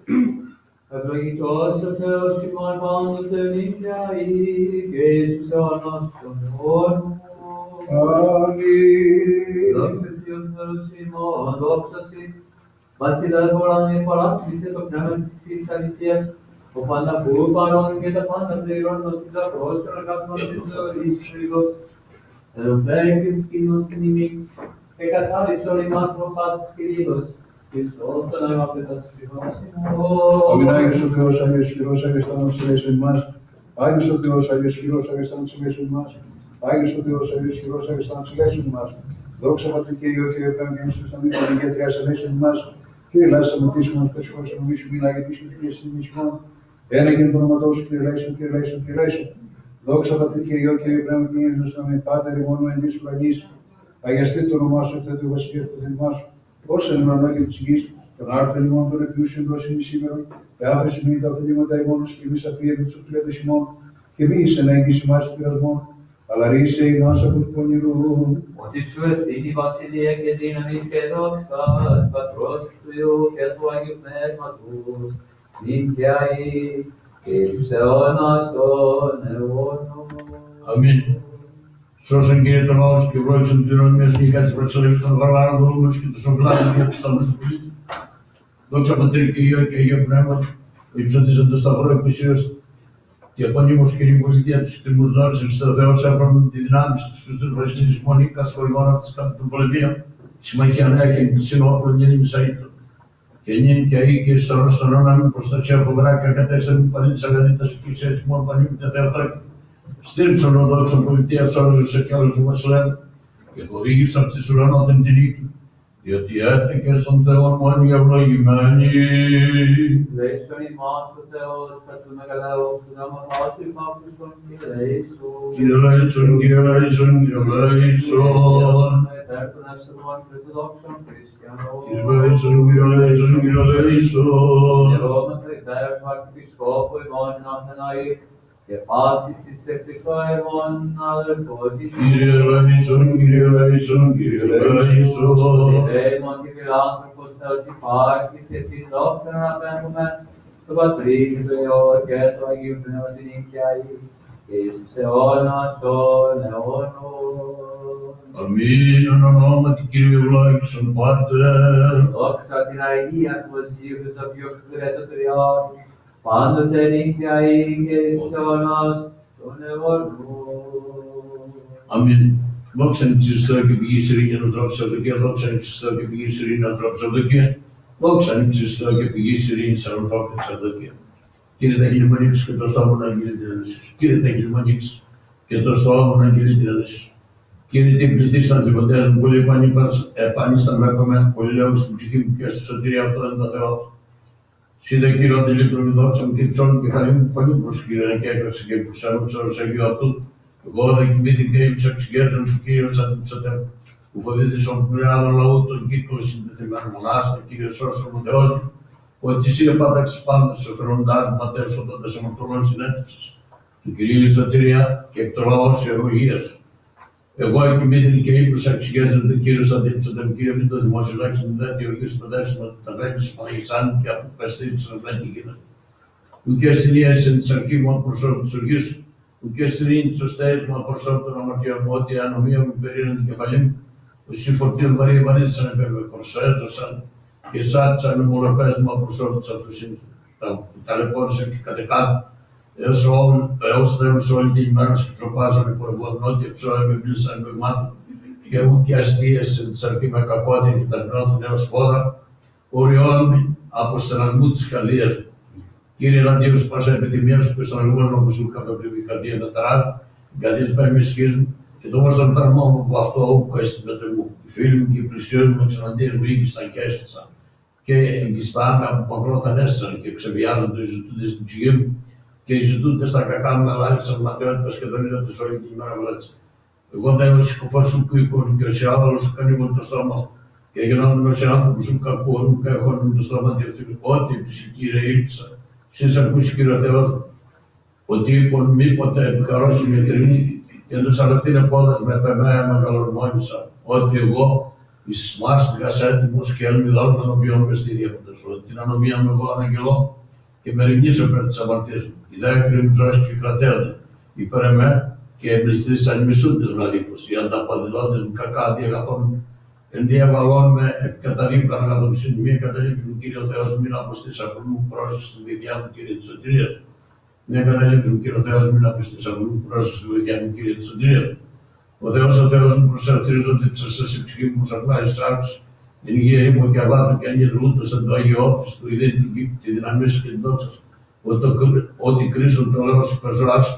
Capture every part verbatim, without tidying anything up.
Ευλογητός ο Θεός ημών πάντοτε νύχια ή και Ιησούς αιώνας των αιώνων. Αμήν. Δόξα Συ ο Θεός ημών, δόξα Συ. Βασιλεύς ουρανή παράκλητε το πνεύμα της Υιής αληθείας, ο πάντα που παρών και τα πάντα πληρώνω της απρόσφαιρα καθόλου της ζωής Χριστός. Ελπέκης κοινός εν ημί, και καθάρισον ημάς προπάσεις Κυρίως, Χριστός τον αγάπητας ψυχός ημών. Αμήν. Άγιος ο Θεός, Άγιος Χειρός, Άγιος Θάνατος ελέησον ημάς. Άγιος ο Θεός, Άγιος Χειρός, Άγιος Θάνατος ελέησον ημάς. Άγιος ο Θεός, Άγιος Χειρός, Άγιος Θάνατος ελέησον ημάς. Δόξα Πατρί και Υιό και Πνεύμα και Άγιος στον Υιό και Τριάς ελέησον ημάς. Κύριε ελάησον αμαρτήσεων μας, προσχώρησον νομίσου μην αγετήσουν και στην ημών. Ένα και το όνομα Σου, Κύριε ελέησον, Κύριε ελέησον, Κύριε ελέησον. Δόξα Πατρί και Υιό και Πνεύμα και Άγιος στον Υιό, Πάτερ ημών εν της ουρανής. Αγιαστεί το όνομά Σου, ευθέτω η βασιλεία του θελημά Σου. Ως εν ουρανό και της γης, τον άρθρο ημών των εκπλούσιων δώσιν σήμερα, και άφεση μην τα οφειλήματα ημών και εμείς αφιέται τους οφειλέτες ημών, και μη εις εν έγκυση ημάς του πειρασμών, αλλά ρίσε ημάς από του πονηρού. Ότι Σου εστίν η βασιλεία και δύναμις και δόξα, του Πατρός και του Υιού και του Αγίου Πνεύματος, νύχια ή και στους αιώνας των αιώνων. Αμήν. Σώσον Κύριε τον λαό και ευλόγησον την ονομία Σου και κάτι προεξελεύσεις των βαρβάρων δούλους και τους οκλάδων για τους σταυρούς του πλήτου. Δόξα Πατρί και Υιό και Αγίο Πνεύμα, ο υψωτήσαν το σταυρό εκουσίως και απονείμως Κύριε πολιτεία τους εκτιμούς δώρους εξ το Θεός έπρεπε τη δυνάμει στους Χριστούς βασιλείς μονίκας χωριμών από τις κάτω των πολεμίων, συμμαχία νέα και την συνόπλων γεννήμις αήτων. Και νυν και αεί και εις ορός των όνων προστασία φοβερά και ακατέξαν πανίτης αγανίτας και ξέρεις μόνο πανίμητε Θεοτάκη. Στήριξον ο δόξον πολιτείας σώζουσε κι άλλους του βασιλέν και χορήγησαν της ουρανών την νίκη, διότι έτεκε στον Θεό μόνοι ευλογημένοι. Λέησον ημάς ο Θεός, κατ' του μεγαλέως του δαμαχάς υπάκουσον και λέησον. Κύριε λέησον, Κύριε λέησον, Κύριε λέησον. Υπέρ των ευσεβών και του δόξων χριστιανών. Κύριε λέησον, Κύριε λέησον, Κύριε λέησον. Γερόμεθα υπέρ του Αρχιεπισκόπου ημών Αθηναή, και πάση της εκκλησόεμων αδελφότης. Κύριε λέησον, Κύριε λέησον, Κύριε λέησον. Δαίμον και φιλάνθρωπος Θεός υπάρχεις και εσύ δόξα να απέμπουμε το Πατρί και το Υιό και το Αγίου Πνεύμα την νύχιαη και εις τους αιώνας των αιώνων. Αμήν, εν ονόματι Κύριε ευλόγησον Πάτερ. Δόξα την Αγία του Οσίου και στο πιο χρέτο τριών, πάντοτε νύχιαη και εις τους αιώνας των αιώνων. Αμήν. Δόξα εν ψηστό και πηγή ειρήνη ανατρόπου Σαβδοκία, δόξα εν ψηστό και πηγή ειρήνη ανατρόπου Σαβδοκία, δόξα εν ψηστό και πηγή ειρήνη ανατρόπου Σαβδοκία. Κύριε τα χιλιμονίξ και το στόμα να αγγείλει την ένταση σου. Κύριε τα χιλιμονίξ και το στόμα να αγγείλει την ένταση σου. Κύριε την πληθύσταν τριποντές μου, πολύ επανήσταν βέβαιμα, πολύ λέω στην ψυχή μου και στη σωτηρία αυτό είναι το Θεό. Σύντε Κύριε αντιλήπτων δόξα μου και ψώνου και καλή μου φωνή προς Κύριε και έκραξε και προσέλω ψώρος Αγίου αυτού. Εγώ δεν κοιμήθη και ύψα εξηγέρτων σου Κύριος αντιψωτέμ, που φοβήθης τον πληράδο λαού τον κύκλο συντετριμένο μονάστα, Κύριος όσο μου Θεός μου, ότι εσύ επάταξες πάντας ο θρονοντάς ματέρς όταν τα σωματολών συνέτευσες, του Κυρίου σωτηρία και εκ το λαός η ευλογία σου. Εγώ εκοιμήθην και ύψα εξηγέρτων τον Κύριος αντιψωτέμ, Κύριε μην το δημόσιο λέξη μου δεν διοργείς παντεύσιμα τα γρέπεις Παναγισάν και από πεστήρης να βλέπει γίνεται. Ουκέ συνίασε της αρκήμων προσώπου της οργής σου, ουκέ στηρίνει τις οσταίες μου απροσώπου των αμαρτιών μου, ότι η ανομία μου περίνει την κεφαλή μου, ουσί φορτίων βαρύ βαρύτησαν επέμβε, προσέζωσαν και σάτισαν με μοροπές μου απροσώπου της αυτοσύνης. Τα ταλαιπώρησαν και κατεκάτω, έως τέλος όλη την ημέρα και τροπάζαν υπό εγώ, νότια ψώα με πλήσαν με γμάτων, και ουκέ αστίασε της αρκή με κακότητα και τα γνώθουν έως πόδρα, οριών από στεναγμού της καλίας μου. Κύριε εναντίον σου πάσα επιθυμία σου και στον αγώνα που σου είχα πριν η καρδία τα ταράδια, η καρδία του πέμει σχής μου και το όμως τον ταρμό μου από αυτό που έστειλε μου. Οι φίλοι μου και οι πλησιοί μου εξ εναντίον μου ήγησαν και έστησαν και εγκιστάμε από παγκρότα έστησαν και ξεβιάζονται οι ζητούντες στην ψυχή μου και οι ζητούντες στα κακά μου αλάλησαν ματαιότητας και τον είδα της όλη την ημέρα βλέτσα. Εγώ δεν είμαι συκοφός σου που εικόνη και εσύ άβαλος σου κανίμουν το στόμα και γινόμουν ως άνθρωπο σου κακού και έχονουν το στόμα διευθύνου. Ό,τι Κύριε ήλπισα. Εσείς ακούσει Κύριε Θεός μου, ότι είπον μήποτε επικαρώσει με κρινή και τους αλευτήνε πόδας με πεμαία μεγαλορμόνησα, ότι εγώ εις μάστιγας έτοιμος και ελμιδών των οποίων με στηρίχοντες, ότι την ανομία με εγώ αναγγελώ και με ρημνήσω περ της αμαρτίας μου. Η δάκρυ μου ζωής και κρατέονται υπέρ εμέ και εμπληστείς ανημισούντες βλαρίκους, οι ανταπαδηλώντες μου κακά διαγαθών, εν διαβαλών με επικαταρρύπλαν αγαθομισήν, μη καταλήψουν Κύριο Θεός, μην αποστείς απολού πρόσεξ στη βοηθειά μου Κύριε της σωτηρίας. Μη καταλήψουν Κύριο Θεός, μην αποστείς απολού πρόσεξ στη βοηθειά μου Κύριε της σωτηρίας. Ο Θεός, ο Θεός μου προσαρτηρίζονται της ασές η ψυχή μου, σαρνάει σάρξ, την υγεία ήμου και αβάτου και αγγελούτος εν το Άγιο Όφης, του ιδέη του κήπη, τη δύναμή σου και την δόξα σου, ότι κρίσουν το λέω σου πεζράς,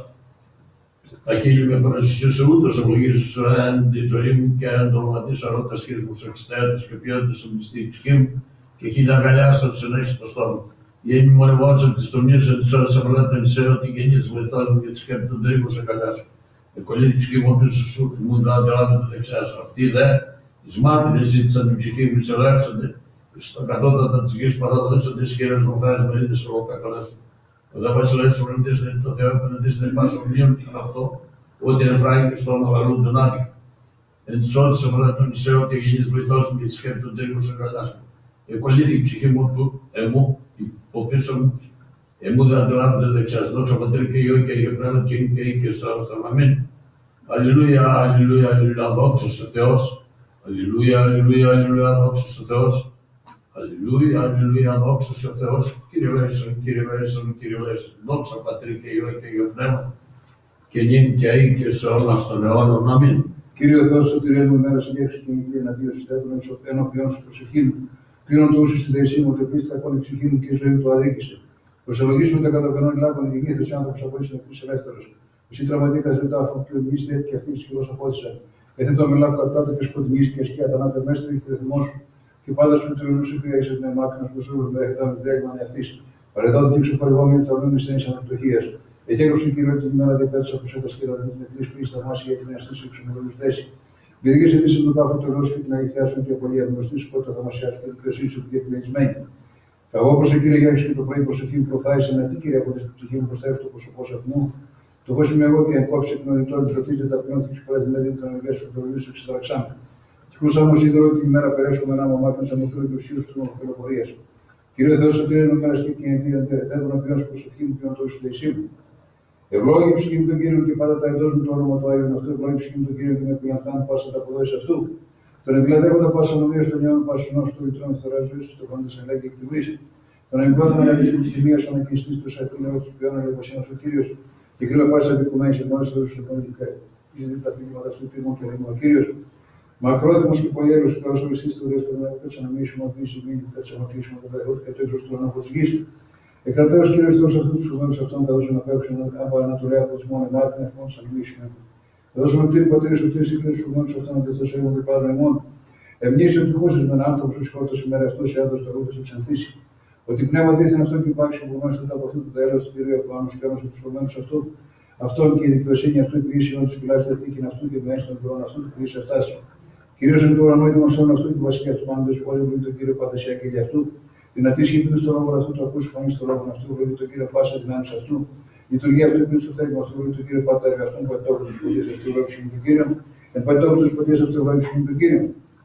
τα χείλη με παρασυσίωσε ούτως ευλογήσεις σου εν τη ζωή μου και εν το ονοματής αρώτας χείρις μου σε εξτέρους και ποιότητες σου μυστή η ψυχή μου και χίλια αγκαλιάστα τους ενέχεις το στόμα. Η έμι μονευόντσα της τομίας εν της ώρας απολέτων σε ό,τι γεννής βοηθάς μου και τη σκέπη των τρίγων σε αγκαλιά σου. Εκκολλεί τη ψυχή μου πίσω σου, μου τα αντελάβει το δεξιά σου. Αυτοί δε, εις μάρτυρες ζήτησαν την ψυχή μου, εισελεύσονται, στα κατώτατα της γης παραδόξονται εις χείρες μορφές μερίδες ολοκακαλές. Ο δε βασιλεύς βροντής είναι το Θεό, επενετής είναι πάσο μνήμη και αυτό, ότι είναι φράγει και στο όνομα γαλούν τον άδικα. Εν της ότης απολέτων σε ό,τι γεννής βοηθός μου και τη σκέπη των τρίγων σε αγκαλιά σου. Εκκολλεί η ψυχή μου του εμού, υποπίσω μου, εμού δεν αντιλάβει το δεξιά σου. Δόξα Πατρί και Υιό και Υιό Πνεύμα και είναι και είναι και στο αμήν. Αλληλούια, αλληλούια, αλληλούια, δόξα στο Θεός. Αλληλούια, αλληλούια, αλληλούια, δόξα στο Θεός. Αλληλούια, αλληλούια, δόξα στο Θεός. Κύριε Βέσον, Κύριε Βέσον, Κύριε Βέσον. Δόξα Πατρί και Υιό και Υιό Πνεύμα και είναι και είναι και σε όλα στον αιώνα. Αμήν. Κύριε ο Θεός, σωτηρία μου, μέρα σε γεύση και νυχτή εναντίον σου, στέφων ενώπιον σου προσοχή μου. Πλήρων το ούσου στη δεησή μου, το επίσης θα η ψυχή μου και η ζωή μου το αδίκησε. Προσελογήσουμε τα καταπενών λάκων, η γεννήθος άνθρωπος από ίσον ευθύς ελεύθερος. Εσύ τραυματίκα ζητά αφού και οδηγήστε και αυτή τη σχεδόν απόδεισα. Έθε το μελάκο κατάτα και σκοτεινή και σκιά τα νάτε μέσα στη θυμό σου. Και πάντα σου του ειρηνού σου χρειάζεσαι με μάκρυνα προσώπου με έχτα με δέγμα αυτή. Παρεδόθηκε ξεπαρευόμενη θα βρούμε στενή αναπτωχία. Εκεί έγραψε κύριο την ημέρα δεκάτησα που σε τα σκύρα με τρει χρήσει τα μάση για την αστήση εξομολογού θέση. Βιδίκησε τη τον τάφο του Ρώσου και την αγιθιά σου και πολύ αγνωστή σου πρώτα θα μα και την δικαιοσύνη σου και την εισμένη. Θα εγώ προ κύριε Γιάννη και το πρωί προσοχή μου προφθάησε να τι κύριε από την ψυχή μου προστρέφει το πρόσωπό σου αυτού. Το εγώ είμαι εγώ και εν κόψη εκνοητών ψωτίζεται τα πνεύματα και σπουδάζει με την θανατική σου το βιβλίο σου εξετραξάν. Κυκλούσα όμω είδωρο την ημέρα περέσουμε ένα μαμάκια σαν μοθούρι του ψήλου του νομοθελοπορία. Κύριε Θεό, ο κύριε μου πέρασε και εν κύριε θέλω να βιώσω προσοχή μου και να το σου δεησί μου. Ευλόγη ψυχή μου τον κύριο και πάντα τα εντό μου το όνομα του Άγιου αυτού. Ευλόγη ψυχή μου τον κύριο και με πλανθάν πάσα τα αποδόσει αυτού. Τον εγκλαδεύοντα πάσα νομία στον νέο πασινό του λιτρών θωρά ζωή του, το πάντα σε λέγει και εκτιμήσει. Τον εμπλόταν να λύσει τη σημεία σου ανακοινιστή του σайтού νέου του ποιών ελεγχοσύνου ο κύριο. Και κρύβε πάσα δικουμένη σε γνώση του οικονομικά. Είναι τα θύματα του τίμου και ρήμου ο κύριο. Μακρόθυμο και πολυέρο του καλώ οριστή του Δέσπου να θα αναμίσουμε ότι η σημαίνει θα τσαματίσουμε τον καθόλου και το έτρο του ανάποδο γη. Εκρατέω κύριο Θεό αυτού του φοβέρου αυτών θα δώσουν να παίξουν από ανατολέα από του μόνο μάρτυρε αυτών σαν μίσουμε. Θα δώσουμε τρει πατέρε του τρει κύριο του φοβέρου αυτών να δεν έχουν και πάρα εμών. Εμνήσει ότι χώσει με έναν άνθρωπο που σκότωσε σήμερα αυτό σε άδο το ρούχο του ξανθήσει. Ότι πνεύμα δίθεν αυτό και υπάρχει που γνώρισε από αυτό το τέλο του κυρίου από άνω και άνω του φοβέρου αυτού. Αυτόν και η δικαιοσύνη αυτού η ποιήση όλου του φυλάσσεται θήκη αυτού και μέσα των δρόμων αυτού του ποιήση φτάσει. Κυρίω εν του ουρανού και μα όλων αυτού και βασικά του πάντε πόλη που είναι τον κύριο Παντεσιά και για αυτού. Δυνατή σχήπη στο λόγο αυτού, το ακούσει φωνή στο λόγο αυτού, βλέπει τον κύριο Πάσα δυνάμει αυτού. Λειτουργία αυτού που στο θέλημα αυτού, βλέπει τον κύριο Πάτα εργαστών, πατώπου του ποτέ αυτού, βλέπει τον κύριο. Εν πατώπου του ποτέ αυτού, βλέπει τον κύριο.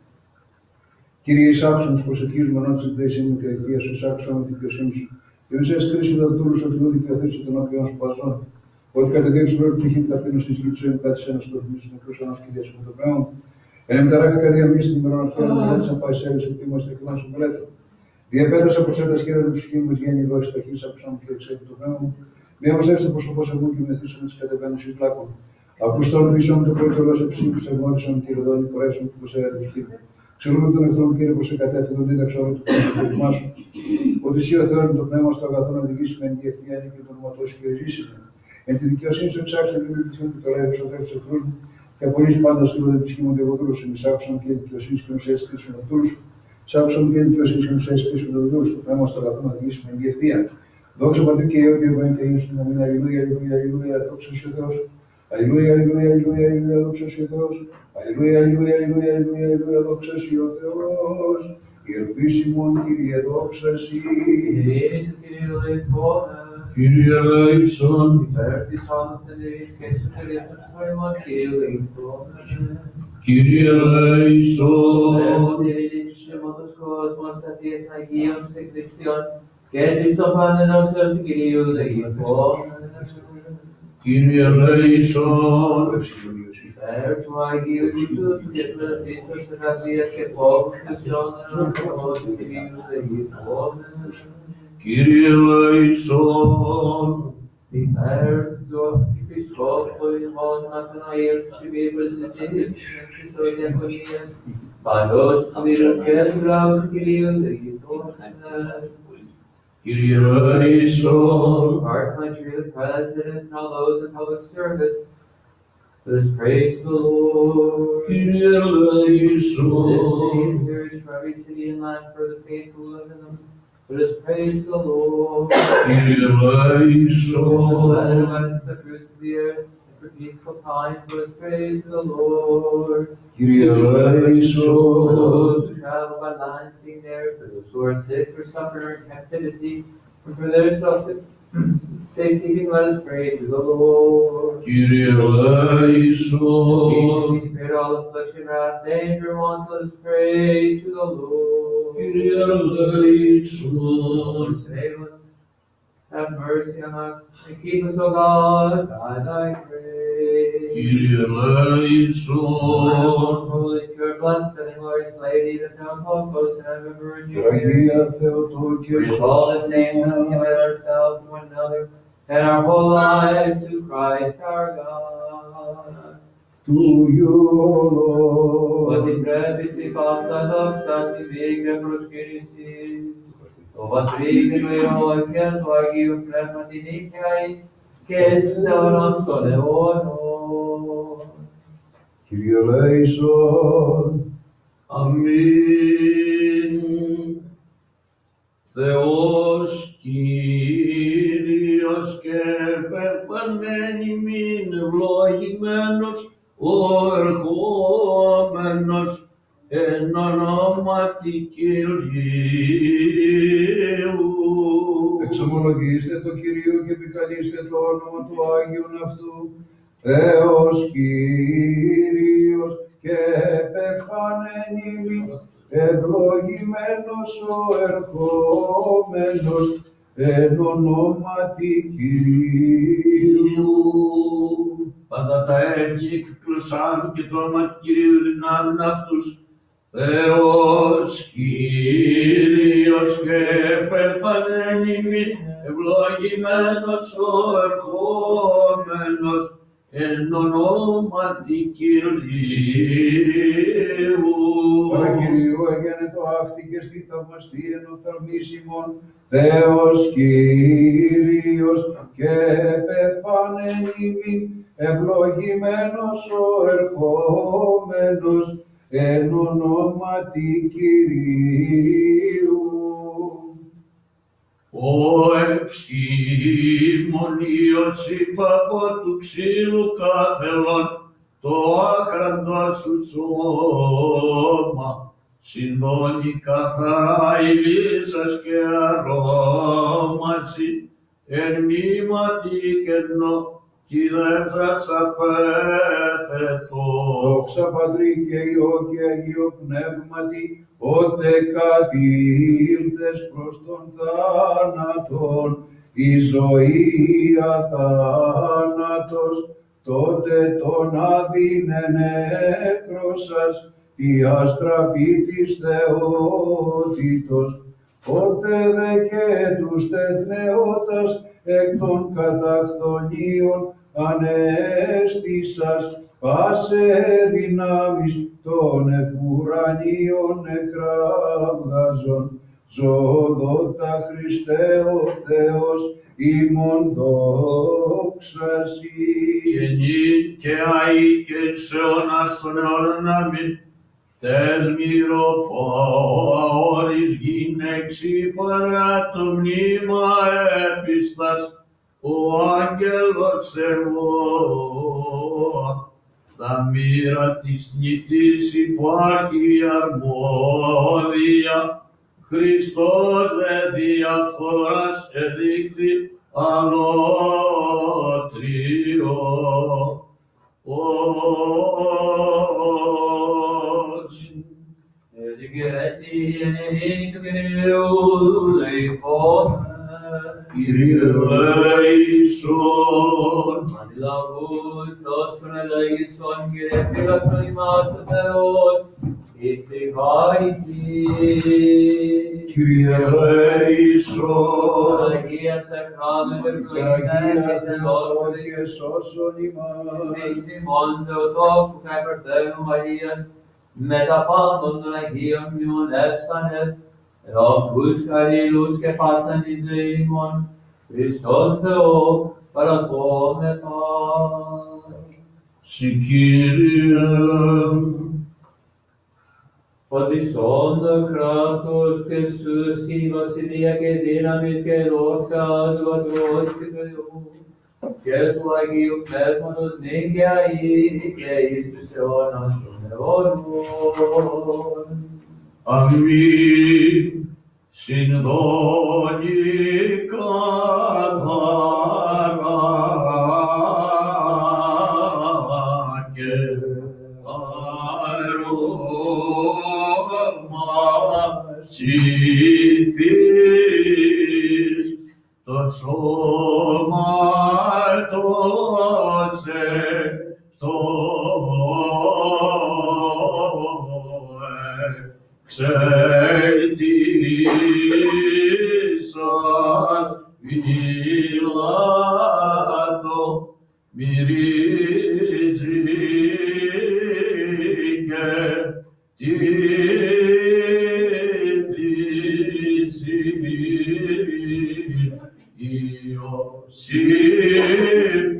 Κύριε, εισάξον του προσευχή μου, ενώ τη εντέση μου και ευθεία σου, εισάξον την δικαιοσύνη σου. Και μη σε κρίση τα δούλου ότι δεν δικαιωθήσει τον οποίον σου παζών. Ότι κατεδείξει πρώτη ψυχή που ταπείνω στη γη του έμου κάτι σε ένα σκοτεινό νεκρού ανά και διάσχο το πνεύμα. Εν εμεταράχει καρδιά μη στην ημερών αυτών, μελέτη σαν πάει σε έλεγε ότι είμαστε κλειμά σου μελέτω. Διαπέτασα από σέντα σκέρα του ψυχή μου, γέννη δόση ταχύ, άκουσα μου και εξέλιξε το πνεύμα μου. Μία μα έφτασε πρόσωπο εγώ και με θύσω με τι κατεβαίνουσε πλάκων. Ακουστών πίσω μου το πρωί το ρώσο ψυχή που σε γνώρισαν και ροδόνι κορέσουν που προσέρα την ψυχή μου. Ξέρουμε τον εχθρό μου κύριε πω σε κατέφυγε τον δίδαξα όλο το πνεύμα σου. Ότι εσύ ο Θεό με το πνεύμα στο αγαθό να οδηγήσει με την ευθεία και τον ονοματό σου και ριζήσει. Εν τη δικαιοσύνη σου εξάξε την ψυχή μου και το λέει του εχθρού μου. Και απολύσει πάντα στη την ψυχή μου και εγώ δούλου. Εμεί άκουσαν και την δικαιοσύνη και εμεί έσκρισαν του δούλου. Σάκουσαν και την δικαιοσύνη και εμεί έσκρισαν του δούλου. Το πνεύμα στο αγαθό να οδηγήσει με την ευθεία. Δόξα Πατρί και Υιό και Ευαγγέλιο και Ιησού να μην αλληλούια, αλληλούια, αλληλούια, δόξα σου Θεός. Αλληλούια, αλληλούια, αλληλούια, αλληλούια, δόξα σου Θεός. Αλληλούια, αλληλούια, αλληλούια, αλληλούια, αλληλούια, δόξα σου ο Θεός. Η ελπίσιμον Κύριε δόξα σου. Κύριε ελέησον. Υπέρ της άνθενης και εσωτερίας των σφαίρων Κύριε ελέησον. Kyrie eleison. Δεύτερης κόσμος Αθίας Αγίων και Χριστιών και της το φάνενος Θεός του Κυρίου Δεϊκό. Kyrie eleison. Υπέρ του Αγίου Τίτου του Διατροπίστας Εργαλείας και Φόβου του Σιώνερων Θεός του Κυρίου Δεϊκό. Kyrie eleison. Υπέρ του Επισκόπου ημών Αθαναίου του Βίβλου της Χριστός Διακονίας Παλός του Βίβλου και του Λαού του Κυρίου Δεϊκό. Kyrie eleison. Our country, the President, and all those in public service, let us praise the Lord. Kyrie eleison. This city and church, for every city and land, for the faithful who live in them, let us praise the Lord. Kyrie eleison. Let it abundance the fruits of the earth, and for peaceful times, let us praise the Lord. Kyrie For eleison. those who travel by land, seeing there, for those who are sick, or suffer in captivity, and for their self- safekeeping, let us pray to the Lord. Kyrie eleison. We spared all affliction, wrath, danger, want, let us pray to the Lord. Kyrie eleison. Lord, save us, have mercy on us, and keep us, O God, by thy grace. Kyrie eleison. Holy, pure, blessed, and glorious Lady, the fountain of all ghosts and ever Virgin Mary, Αγία Θεοτόκια with all the saints and commit ourselves and one another and our whole life to Christ our God. του Υιού. Ότι πρέπει σοι πάσα δόξα τη δίκαια προσκύνηση, το Πατρί και το Υιό και του Αγίου Πνεύματι νύχιαη και στους αιώνας των αιώνων. Kyrie eleison. Αμήν. Θεός Κύριος και περπανμένη μην ευλογημένος ο ερχόμενος εν ονόματι Κυρίου. Εξομολογήστε το Κυρίο και επικαλείστε το όνομα του Άγιον αυτού. Θεός Κύριος και πεθάνεν ημίν, ευλογημένος ο ερχόμενος εν ονόματι Κυρίου. Πάντα τα έργη εκκλωσάν και το όνομα Κυρίου δυνάμουν αυτούς. Θεός Κύριος και πεθάνεν ημίν, ευλογημένος ο ερχόμενος εν ονόματι Κυρίου. Παρακυρίου αγένετο αυτή και στη θαυμαστή εν οφθαλμίσιμον, Θεός Κύριος και πεθάνεν ημίν, ευλογημένος ο ερχόμενος εν ονόματι Κυρίου. Ο ευσκήμονιος υπαπό του ξύλου καθελών, το άκραντο σου σώμα, συνδώνει καθαρά ηλίσας και αρώμαση, εν μήματι κενό, κι δεν σας απέθετο. Δόξα Πατρί και Υιό και Αγίο Πνεύματι, ότε κατήλθες προς τον θάνατον, η ζωή αθάνατος, τότε τον αδύνεν έκρωσας, η αστραπή της θεότητος, ότε δε και τους τεθνεώτας εκ των καταφθονίων ανέστησας, πάσε δυνάμεις των επουρανίων εκραυγάζων, ζωδότα Χριστέ ο Θεός ημών δόξα Συ. Και νυ και αεί και εις αιώνας των αιώνων αμήν. Τες μυροφόρης γυναίξη παρά το μνήμα έπιστας, ο άγγελος εγώ. Τα μοίρα της νητής υπάρχει αρμόδια, Χριστός δε διαφθοράς εδείχθη αλότριο. Συγκερέτη εν ειρήνη του Κυρίου δεηθόμεν. Kyrie eleison. Αντιλαβούς όσων ελέγησον Κύριε φύλαξον ημάς ο Θεός, ησυχάητη. Kyrie eleison. Αγίας εχράμε Αγίας ευλογημένες και σώσον ημάς. εις ημών Θεοτόκου και Περθένου Μαρίας, με τα πάντων των Αγίων μνημονεύσανες, ελαφρούς χαρίλους και πάσαν τη ζωή ημών, Χριστόν Θεό παρακόμεθα. Συ Kyrie. Οδυσσόν το κράτος και σου η βασιλεία και δύναμις και δόξα του Πατρός και του Υιού και του Αγίου Πνεύματος νυν και αεί και εις τους αιώνας των αιώνων. Αμήν. Συνδόνοι καθαρά και αρώμα ψηφίς το σώμα τόσε στο εξαιτήσας Πιλάτο μυρίζει και τη θυσί Ιωσήφ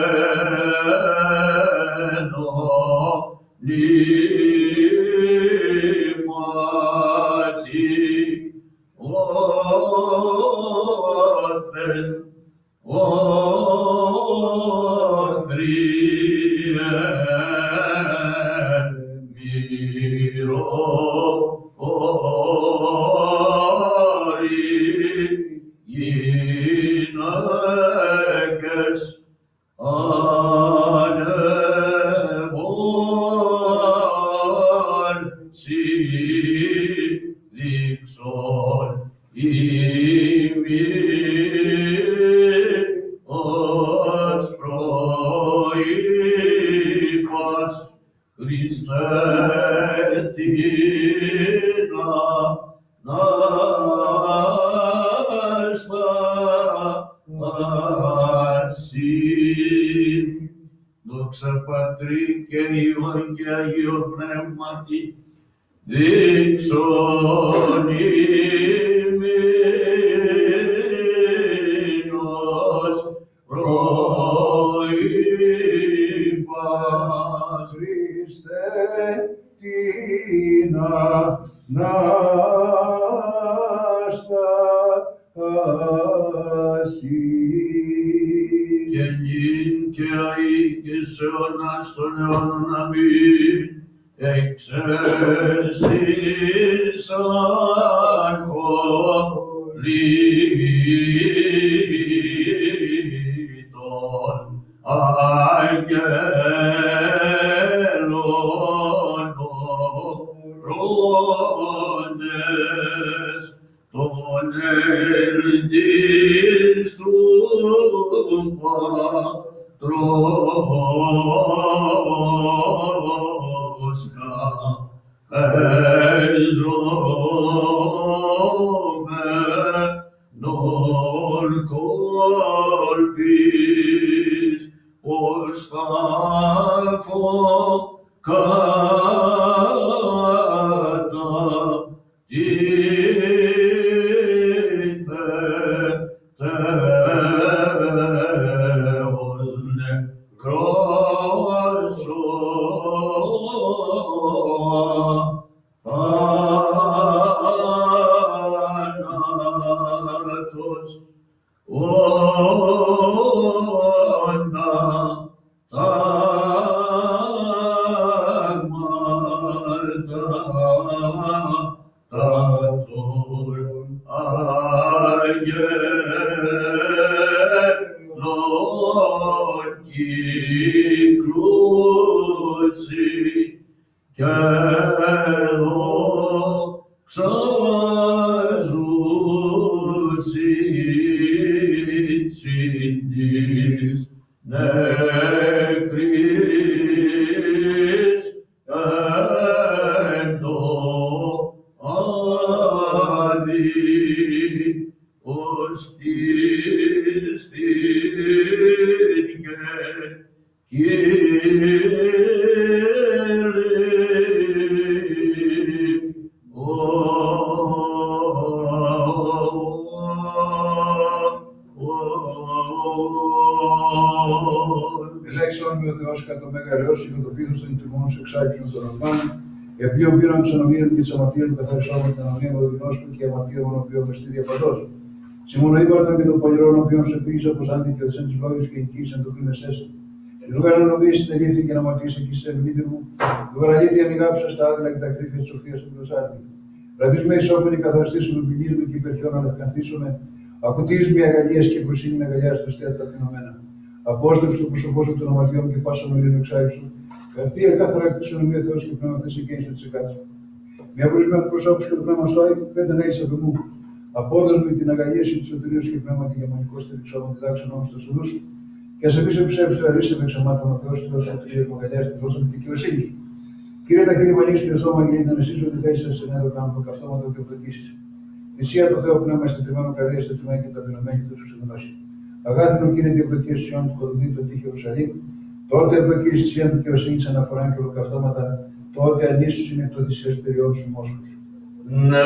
Δόξα Πατρί και Υιόν και Αγίο Πνεύματι, δείξον ημίνος προείπας. Χριστέ την Ανάσταση. Και νυν και αεί και σε αιώνας των αιώνων αμήν. Εξαίσθησαν χωρίτων αγγέλων ορόντες των ελντής του Πατρός χαίζομενον κόλπης ως θαύο κατά τη Θεός νεκρός θάνατος όντα τάγματα τάτων αγγέλων κυκλούτσι και εδώ ως της την και Ελέξον με ο Θεός κατ' το μεγαλειός και το πείθος των τιμών σου εξάγησον των ορμάνων, για ποιον πήραν της ανομίων και της αμαρτίας του καθαρισόμων την ανομία μου γνώσκου και αμαρτία μου οποίων με στήρια παντός. Συμμονοείπαρτον και των πολυρών οποίων σε πήγεις όπως αντίκαιοδες της λόγης και οικείς εν το πίνες έσαι. Και του κανονοποιήσεις την ελήθη και να μαρτήσεις εκεί σε ευμήτη μου, του παραλήτη ανηγάψα στα άδειλα και τα κρύφια της σοφίας του προσάρτη. Ρατής με εισόμενη καθαριστήσουμε, πηγείς με και υπερχιόν ανευκανθήσουμε, ακουτείς με αγαλίες και προσύνη αγκαλιάς του στέα ταπεινωμένα. Απόστρεψε το πρόσωπό σου των αμαρτιών και πάσα με λίγο εξάγησου. Καρτία κάθαρα εκτίσου νομία Θεός και πνεύμα θες εκείνης της εκάτσου. Μια πρίσμα του προσώπου και του πνεύμα σου άγει, πέντε να είσαι από μου. Απόδοσμη την αγαλίαση της σωτηρίας και πνεύματι για μονικό στηριξόμου τη δάξη νόμου στο σουδού σου. Και ας επίσης ψεύσει αρίσει με ξεμάτων ο Θεός, Θεός σωτηρία και αγκαλιάς τη δόσα με δικαιοσύνη. Κύριε τα χείλη μου ανοίξει και το στόμα και ήταν εσείς ότι θέσεις σε νέο κάμπο καυτώματα και οπτοκίσεις. Θυσία του Θεού πνεύμα αισθητημένο καρδία αισθητημένη και ταπεινωμένη του σου γνώση. Αγάθινο Κύριε διαπλοκίες της Ιών του Κοδουνή, το τύχη Ιερουσαλήμ, τότε ευδοκείς της Ιών δικαιοσύνης αναφορά και ολοκαυτώματα, τότε ανήσους είναι το θυσιαστηριόν σου Μόσχος. Ναι,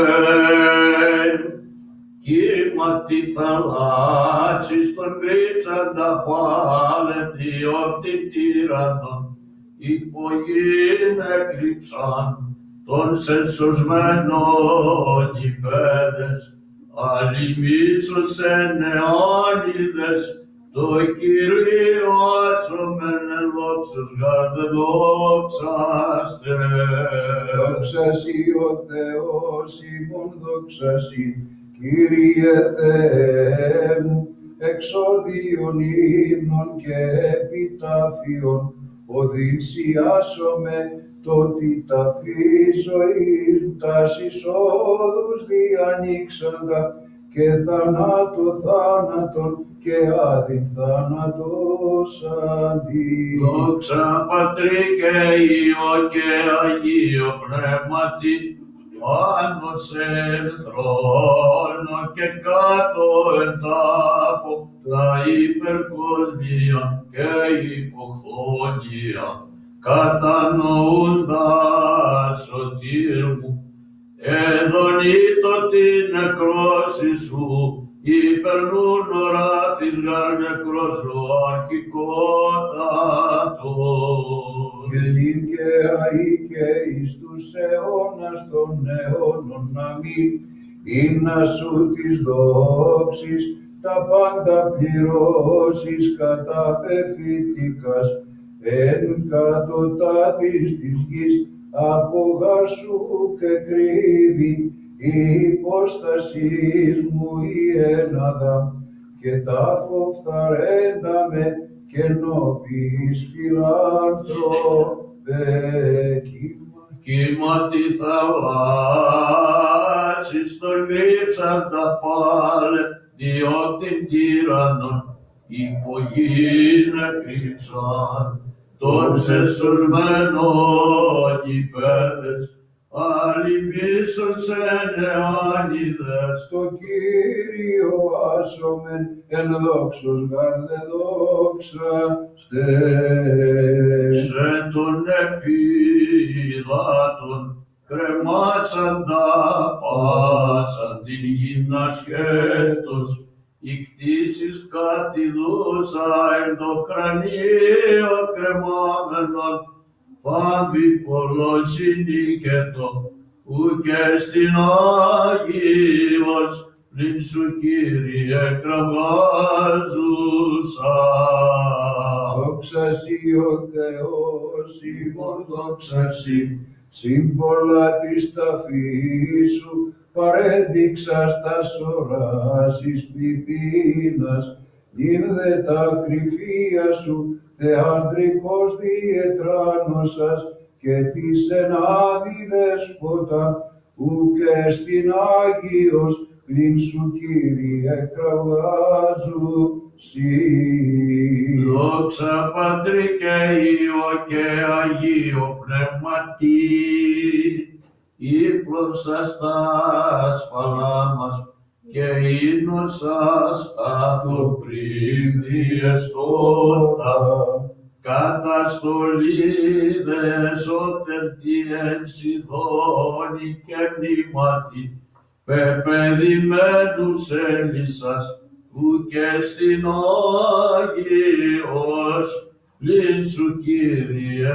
κύμα τη θαλάσσης τον κρύψαντα πάλε διόπτη τύραννον, υπογήν έκρυψαν τον σεσωσμένων υπέδες, αλλημίσως ενεάνιδες, το Κυρίο άσομεν εν δόξος γάρde δόξαστε. Δόξα σοι ο Θεός ημών, δόξα σοι, Κύριε Θεέ μου, εξώδιον ύμνων και επιτάφιον, οδυσιάσομαι το τι ταφή ζωής τας εισόδους διανοίξαντα και θανάτω θάνατον και άδειν θάνατος αντί. Δόξα Πατρί και Υιό και Αγίο Πνεύματι, πάνω σε θρόνο και κάτω εν τάφο, τα υπερκοσμία και υποχθόνια, κατανοούντας σωτήρ μου, εδονείτο την νεκρώση σου, υπερνούν ορά της γαρ νεκρός ο αρχικότατος. Και νυν και αεί και εις τους αιώνας των αιώνων να μη, ύμνα σου της δόξης, τα πάντα πληρώσεις καταπεφυτικάς, εν κατωτάτης της γης, από γάσου και κρύβει, η υπόστασής μου η έναδα, και τάφο φθαρέντα με, και νόπις φιλάνθρωπε κύμα. Κύμα τη θαλάσσης τον κρύψαντα πάλε, διόπτην τύραννον, υπογήν εκρύψαν, τον σεσωσμένων υπέδες, αλλημίσως ενεάνιδες. Το Κύριο άσομεν, εν δόξος γάρde δόξαστε. Σε τον επίδατον κρεμάσαντα πάσαν την γυμν ασχέτως, οι κτήσεις κατηδούσα εν το κρανίο κρεμάμενον, πάμπη πολλών συνήκετο, ουκ στην Άγιος, πλην σου Κύριε κραυγάζουσα. Δόξα σοι ο Θεός ημών, δόξα σοι, σύμβολα της ταφής σου, παρέδειξας τας οράσεις πληθύνας, γίνδε τα κρυφία σου, θεαντρικός διετράνωσας, και της εν άδη δέσποτα, ουκ στην Άγιος, πλην σου Κύριε κραυγάζουσι. Δόξα Πατρί και Υιό και Αγίο Πνεύματι, ύπλος σας τα ασφαλά μας, και ύμνος σας ατοπρίδιες τότα, καταστολίδες ότερ τι εν Σιδώνη και μνήματι, πεπερημένους Έλισσας, ου και στην Άγιος, πλην σου Κύριε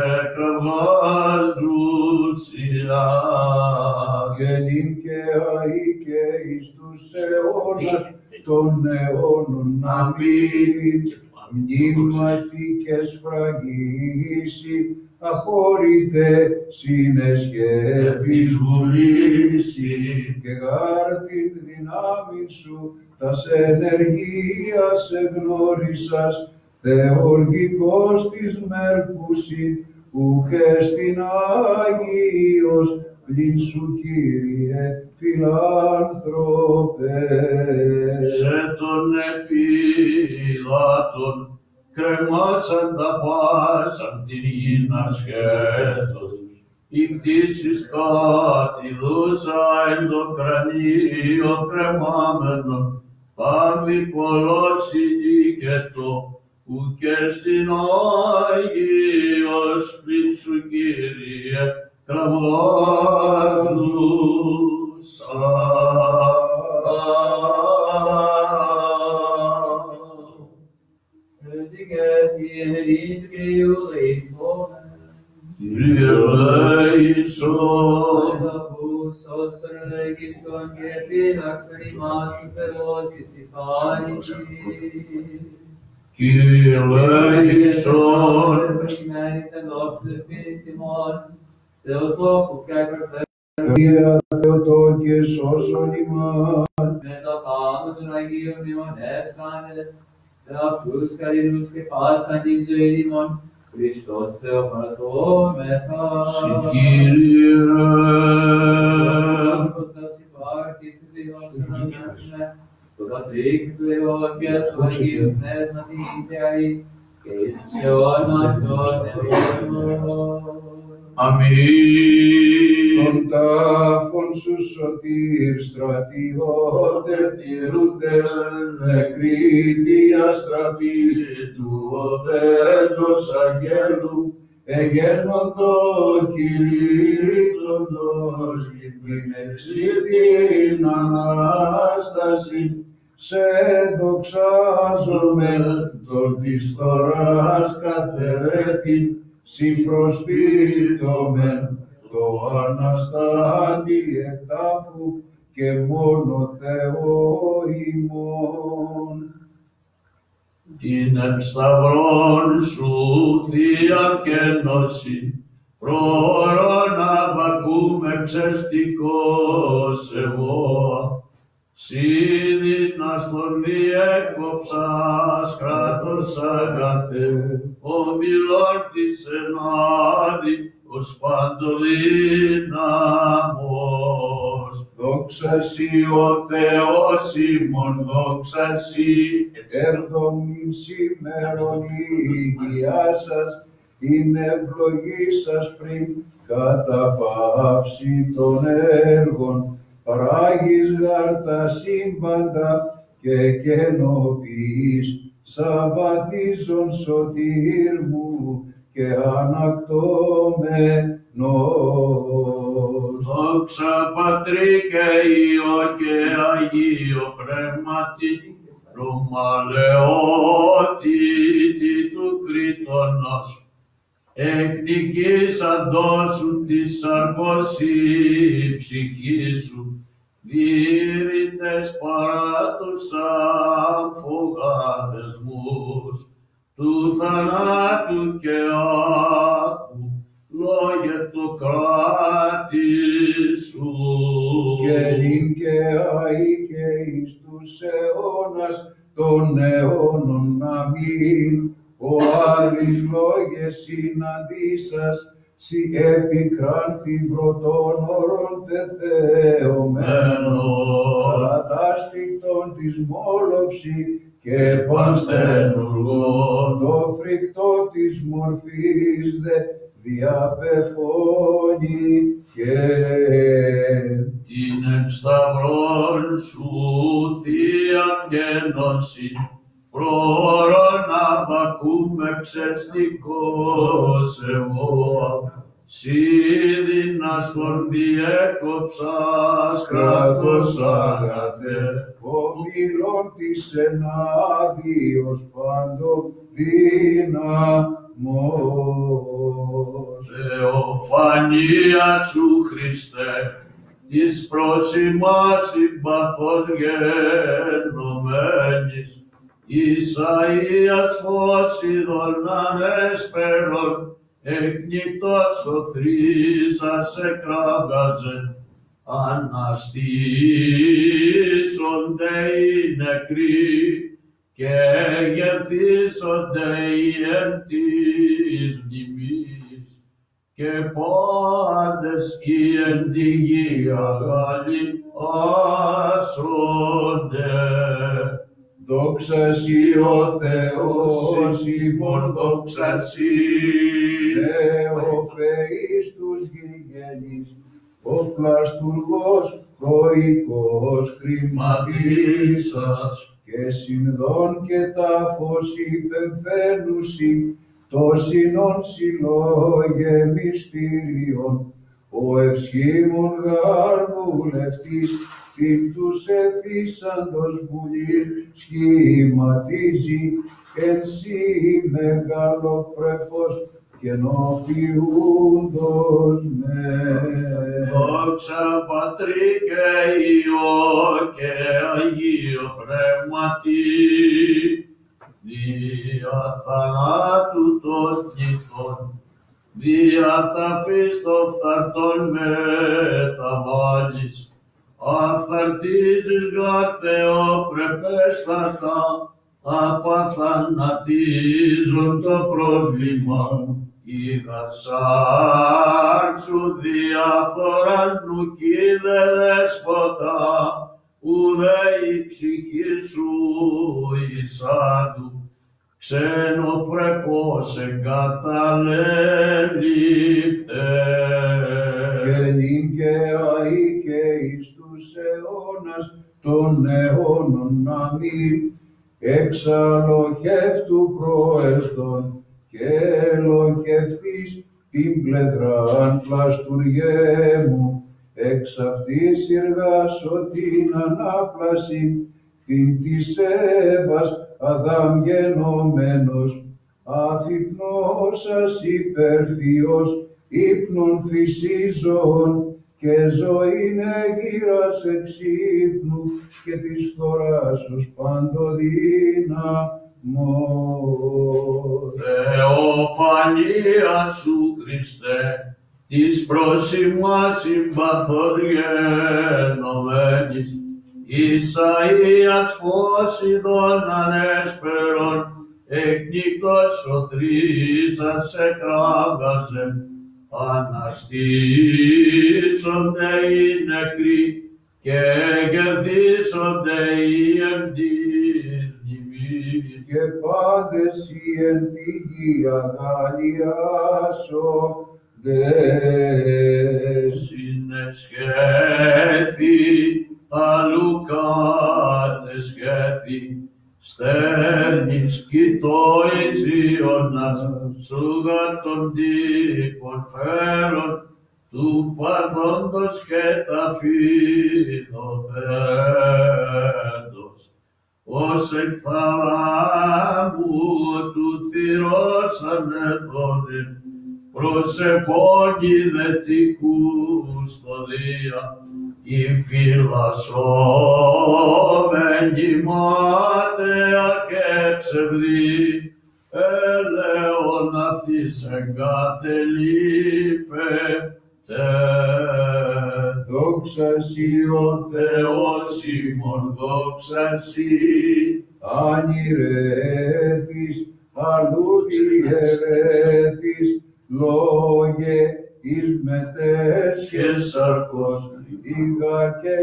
κραυγάζουσιας. Και νυν και αεί και εις τους αιώνας των αιώνων αμήν. Μνήματι και σφραγίσι αχώρητε συνεσχέτης βουλήσι, και γάρ την δυνάμει σου τας ενεργίας εγνώρισας, θεοργικός της μέλκουσι, ουκ εστιν Άγιος, πλην σου Κύριε φιλάνθρωπε. Σε τον επίλατον κρεμάσαν τα πάσαν την γην ασχέτως, οι κτήσεις κατηδούσα εν το κρανίο κρεμάμενο, πάμι πολλός ηλικετό, ουκ εστιν Άγιος, πλην σου Κύριε κραυγάζουσα. Kyrie eleison. Kyrie eleison. Κύριε Θεοτό και σώσον ημάς. Με το πάμε των Αγίων μνημονεύσαντες, αυτούς καλήνους και πάσαν την ζωή ημών, Χριστός Θεοπρατώμεθα. Σε Κύριε. Το Πατρί και του Υιού και του Αγίου Πνεύματι Θεαή, και εις τους αιώνας των αιώνων. Αμήν. Τον τάφον σου σωτήρ στρατιώτε τηρούντες, νεκρήτη αστραπή του οδέντος αγγέλου, εγένοντο κηρύττοντος την εξήθην Ανάσταση, σε δοξάζομεν τον της θωράς κατερέτην, συμπροσπίτωμεν το Αναστάντη εκτάφου και μόνο Θεό ημών. Την εν σταυρών σου θεία και νόση, προώρον απακούμε ξεστικός εγώ, σύνδυνας τον διέκοψας κράτος αγαθέ, ομιλών της ενάδη ως παντοδύναμος. Δόξα σοι Ο Θεός ημών, δόξα σοι, έρδομην σήμερον η υγειά σας, είναι ευλογή σας πριν κατά πάυση των έργων, παράγεις γάρ τα σύμπαντα και καινοποιείς, σαββατίζον σωτήρ μου και ανακτώμενος. δόξα Πατρί και Υιό και Αγίο Πνεύματι, ρωμαλαιότητη του Κρήτονος, εκνικήσαντός σου τη σαρκώση ψυχή σου, δίρυτες παρά τους αμφογαδεσμούς του θανάτου και άκου, λόγια το κράτη σου. Και νυν και αεί και εις τους αιώνας των αιώνων αμήν. Ο Άρης λόγες συναντήσας, σοι επικράντη πρωτών όρων τεθεωμένο, κατάστηκτον της μόλοψη και πανστενουργό, το φρικτό της μορφής δε διαπεφώνηκεν. Την εκ σταυρών σου θείαν γενώσιν, προώρον απακούμε ξεστικός εγώ. Συ δύναστον διέκοψας κράτος αγαθέ, ομιλών της ενάδιος πάντων δύναμος. Θεοφανία σου Χριστέ, της πρόσημας συμπαθώς γενομένης, Ισαΐας φως ειδών ανέσπερον, εκνικτός ο θρήσας εκράβγαζε, αναστήσονται οι νεκροί και γερθήσονται οι εν της μνημής, και πάντες οι εν τη γη αγαλιάσονται. Δόξα σοι ο Θεός ημών, δόξα σοι, Θεοπαιής τους γηγενείς, ο πλαστουργός προοικός χρηματίσας, και συνδών και τάφος υπεμφαίνουσι, το συνόν συλλόγε μυστήριον, ο ευσχήμων γάρ βουλευτής, την τους εφήσαντος βουλής σχηματίζει, εσύ μεγαλοπρέπος και νοποιούντος με. Δόξα Πατρί και Υιό και Αγίο Πνεύματι, δια θανάτου των νυχτών, δια ταφής των φθαρτών μεταβάλεις, αυθαρτίζεις γαρ Θεοπρεπέστατα, απαθανατίζουν το πρόβλημα, η γαρσάρξου διαφθοράν νουκίδε δέσποτα, ουδέ η ψυχή σου εισάντου, ξενοπρεπώς εγκαταλέλειπτε. Και νυν και αεί και εις τους αιώνας των αιώνων αμήν, εξαλοχεύτου προελθόν και ελοχευθείς την πλευράν πλαστουργέ μου, εξ αυτής εργάσω την ανάπλαση, την της Εύας Αδάμ γενομένος, αφυπνώσας υπερφυός ύπνων φυσίζων, και ζωήν εγύρας εξ ύπνου και της θωράσεως παντοδύναμος. Θεοφανία σου Χριστέ, της πρόσημας συμπαθώς γενομένης, Ισαΐας φως ειδών ανέσπερον, εκνικτός ο θρήσας εκράβγαζε, αναστήσονται οι νεκροί και κερδίσονται οι εν της μνημής. Και πάντες οι εν τη γη αγαλιάσονται. Συνεσχέθη αλλού κατεσχέθη, στέρνης κοιτώης Ιωνάς, σου γαρ των τύπων φέρον, του παδόντος και ταφίδοθέντος. Ως εκ θαλάμου του θυρός ανεθόδην, προσεφώνει δε τη κουστοδία, η φυλασσόμενη μάταια και ψευδή, ελαιόν αυτής εγκατελείπεται. Δόξα σοι ο Θεός ημών, δόξα σοι, ανηρέθης, αλλού διαιρέθης, λόγε εις μετέσχες και σαρκός, ήγα και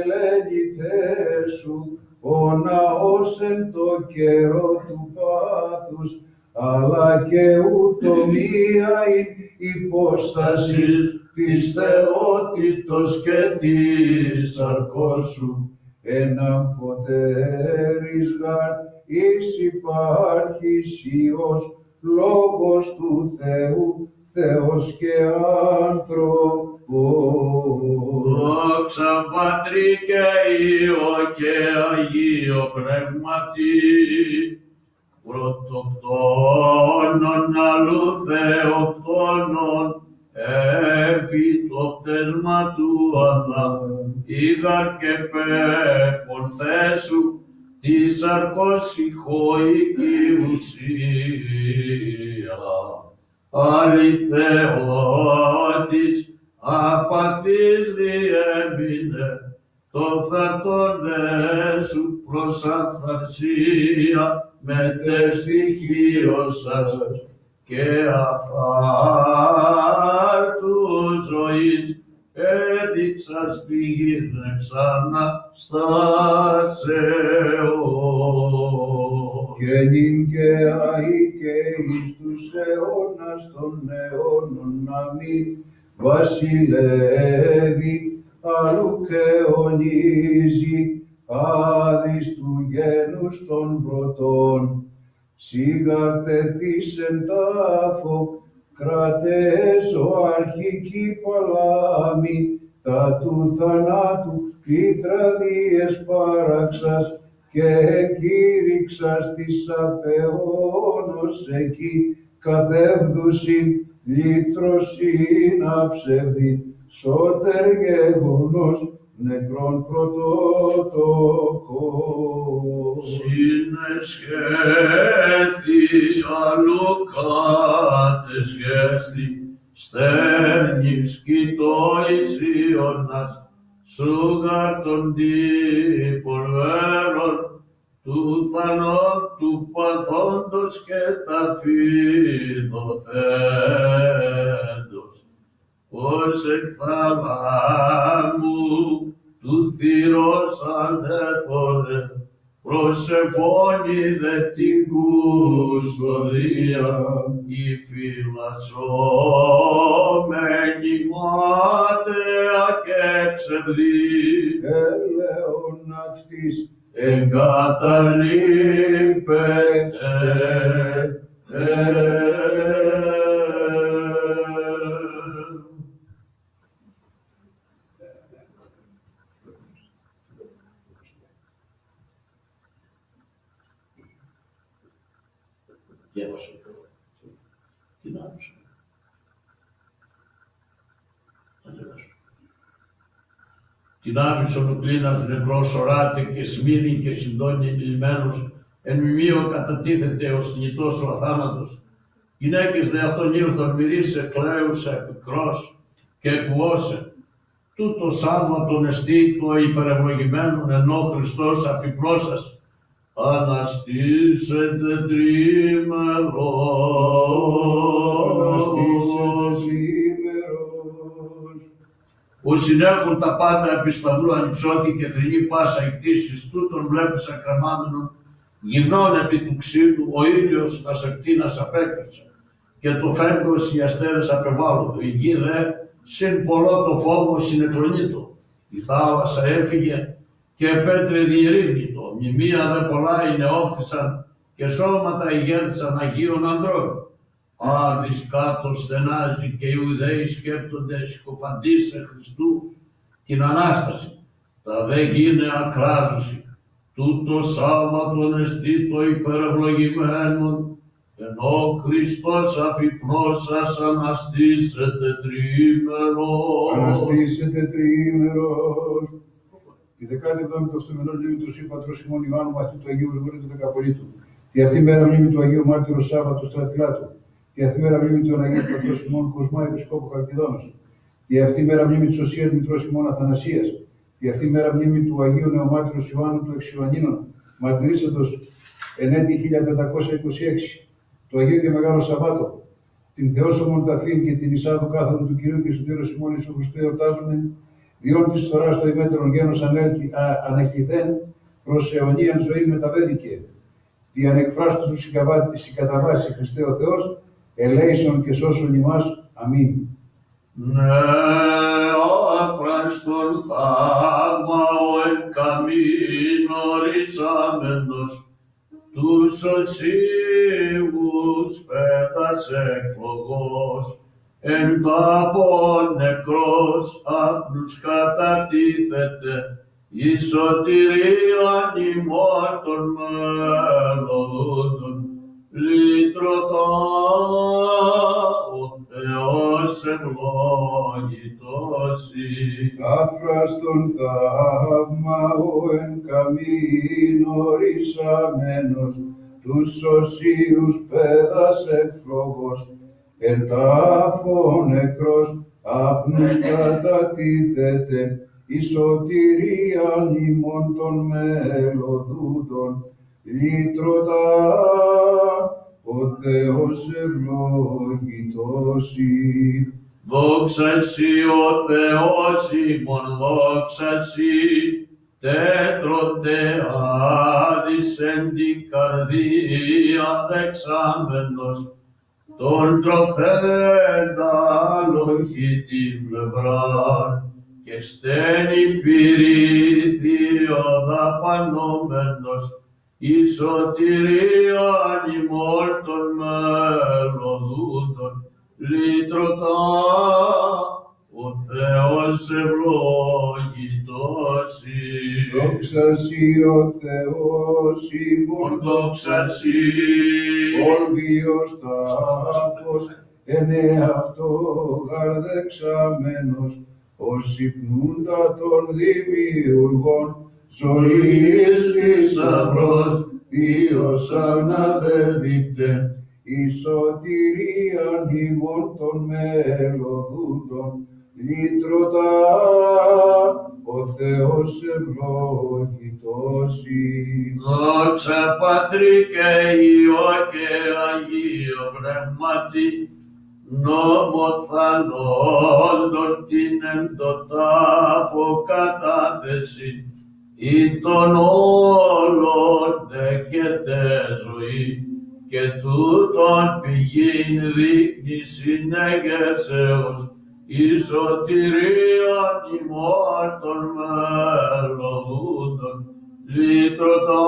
λέγηθέ σου, ο ναός εν το καιρό του πάθους, αλλά και ούτω μία υπόσταση της θεότητος και της σαρκός σου. Έναν φωτέρης γαρ εις υπάρχεις Υιός, λόγος του Θεού, Θεός και άνθρωπος. Δόξα Πατρί και Υιό και Αγίο Πνεύματι, πρωτοκτόνων αλλού θεοκτόνων, επί το πτέσμα του Αδάμ, ήγαρ και πέπον θέσου, της σαρκός ηχοϊκή ουσία. Αληθεώτης, απαθής διέμεινε, το φθαρτόν δε σου προς αυθαρσία, μετεστοιχείως σας και αφάρτου ζωής, έδειξας πηγήν εξαναστάσεως. Και νυν και αεί και εις τους αιώνας των αιώνων να μην βασιλεύει, αλλού και ονίζει, άδεις του γένους των πρωτών. Σίγαρ τεθείς εν τάφο, κρατές ο αρχική παλάμη, τα του θανάτου πιτραδίες παράξας, και κήρυξας της απεώνος εκεί, καθεύδουσιν λύτρωσιν αψευδήν, σώτερ γεγονός νεκρών πρωτότοκος. Συνεσχέθη αλλού κατεσχέστη, στέρνης κοιτώης Ιωνάς, σούγαρ των τύπων βέρων, του θανότου παθόντος και ταφίδοθέντος, ως εκ θαλάμου του θυρός ανέθωρε, προσεφώνει δε την κουστοδία, η φυλασσόμενη μάταια και ψευδή, έλεον αυτής εγκαταλείπεται. Διάβασε το. Την άκουσα. Την άμυσον ο κλίνας νεκρός οράτε και σμήνει και συντώνει ενηλυμένος, εν μιμείο κατατίθεται ως θνητός ο αθάνατος. Γυναίκες δε αυτόν ήλθον μυρίσε, κλαίουσε, πικρός και εκβώσε. Τούτο Σάββατον εστί το υπερευλογημένον, ενώ Χριστός απειπρόσας αναστήσετε τρίμερος. Που συνέχουν τα πάντα επί σταυρού ανυψώθη και θρηνή πάσα η κτήσης, τούτον βλέπεις ακραμάμενον, γυμνών επί του ξύλου, ο ήλιος τα σακτίνας απέκρυψε, και το φέγγος οι αστέρες απεβάλλοντο, η γη δε, συν πολλό το φόβο συνεκλονίτο, η θάλασσα έφυγε και πέτρε διερεύνητο, μνημεία δε πολλά ενεώθησαν και σώματα ηγέρθησαν Αγίων ανδρών. Άδεις κάτω στενάζει και οι Ιουδαίοι σκέπτονται συκοφαντήσε Χριστού την Ανάσταση. Τα δε γίνε ακράζωση. Τούτο Σάββατον εστί το υπερευλογημένον, ενώ Χριστός αφιπνός σας αναστήσετε τριήμερος. Αναστήσετε τριήμερος. Η δεκάτη εβδόμητα του μηνός μνήμη του Σύμπατρος ημών Ιωάννου Μαθητού του Αγίου Γρηγορίου του Δεκαπολίτου. Τη αυτή μέρα μνήμη του Αγίου Μάρτυρος Σάββατος Στρατιλάτου. Τη αυτή μέρα μνήμη του Αγίου Πατρός ημών Κοσμά Επισκόπου Χαλκιδόνος. Τη αυτή μέρα μνήμη της Οσίας Μητρός ημών Αθανασίας. Τη αυτή μέρα μνήμη του Αγίου Νεομάρτυρος Ιωάννου του Εξιωαννίνων, μαρτυρήσαντος εν έτη χίλια πεντακόσια είκοσι έξι. Το Αγίο και Μεγάλο Σαββάτο. Την Θεόσωμον ταφήν και την εισάδου κάθοδο του Κυρίου και Συντήρωση ημών Ιησού Χριστού εορτάζουμε, διόν της φοράς το ημέτερον γένος ανακηδέν προς αιωνίαν ζωή μεταβέδικε. τι ανεκφράστος σου συγκαταβάσει Χριστέ ο Θεός, ελέησον και σώσον ημάς. Αμήν. Ναι, άφραστον θαύμα ο εν καμήν ορισάμενος, τους οσίους πέτας εκφλογός, εν τάφον νεκρός άπνους κατατίθεται, η σωτηρίαν ημών των μελωδούντων, λύτρωτα ο Θεός ευλόγητος η. Άφραστον θαύμα ο εν καμήν ορισάμενος, τους οσίους πέδας εκφλογός, εν τάφον νεκρός άπνους κατατίθεται, η σωτηρίαν ημών των μελωδούντων, λύτρωτα ο Θεός ευλογητός η. Δόξα Συ ο Θεός ημών, δόξα Συ, τέτρωτε άδεις εν την καρδία δεξάμενος, τον τροθέντα λοχή την πλευράν, και στένη πυρήθιο δαπανόμενος, η σωτηρία ημών των μελωδούντων, λύτρωτα ο Θεός ευλογητός η. Δόξα Συ ο Θεός ημών, δόξα Συ, όρβιος τάφος, εν εαυτό γαρδεξάμενος, ως υπνούντα των δημιουργών, ζωής θησαυρός, Διός αναδεύεται, η σωτηρίαν ημών των μελωδούντων, λύτρωτα ο Θεός ευλογητός η. δόξα Πατρί και Υιό και Αγίο Πνεύματι, νομοθανόντων την εν το τάφο κατάθεση, ή των όλων δέχεται ζωή, και τούτον πηγήν δείχνει συνεγερσέως, η σωτηρίαν ημών των μελωδούντων, λύτρωτα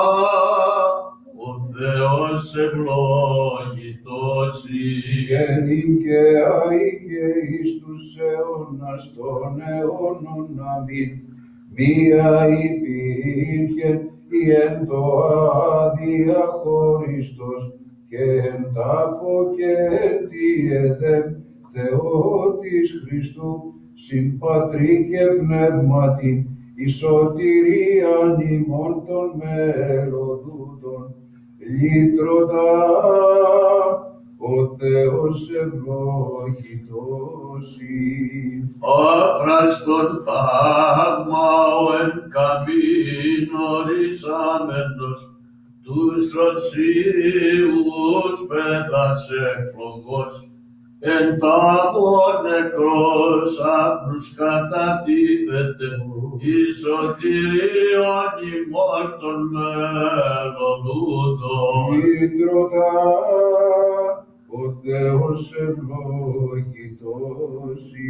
ο Θεός ευλογητός η. Και νυν και αεί και εις τους αιώνας των αιώνων αμήν. Μία υπήρχε η εν το αδιαχωριστός, και εν τάφο και εν τη εδέμ, Θεό της Χριστού, συν Πατρί και Πνεύματι, η σωτηρίαν ημών των μελωδούντων, λύτρωτα ο Θεός ευλογητός η. Άφραστον θαύμα ο εν καμήν ορισάμενος, τους οσίους πέτας εκφλογός, εν τάφο νεκρός άπνους κατατίθεται, η σωτηρίαν ημών των μελωδούντων. Λύτρωτα ο Θεός ευλογητός η.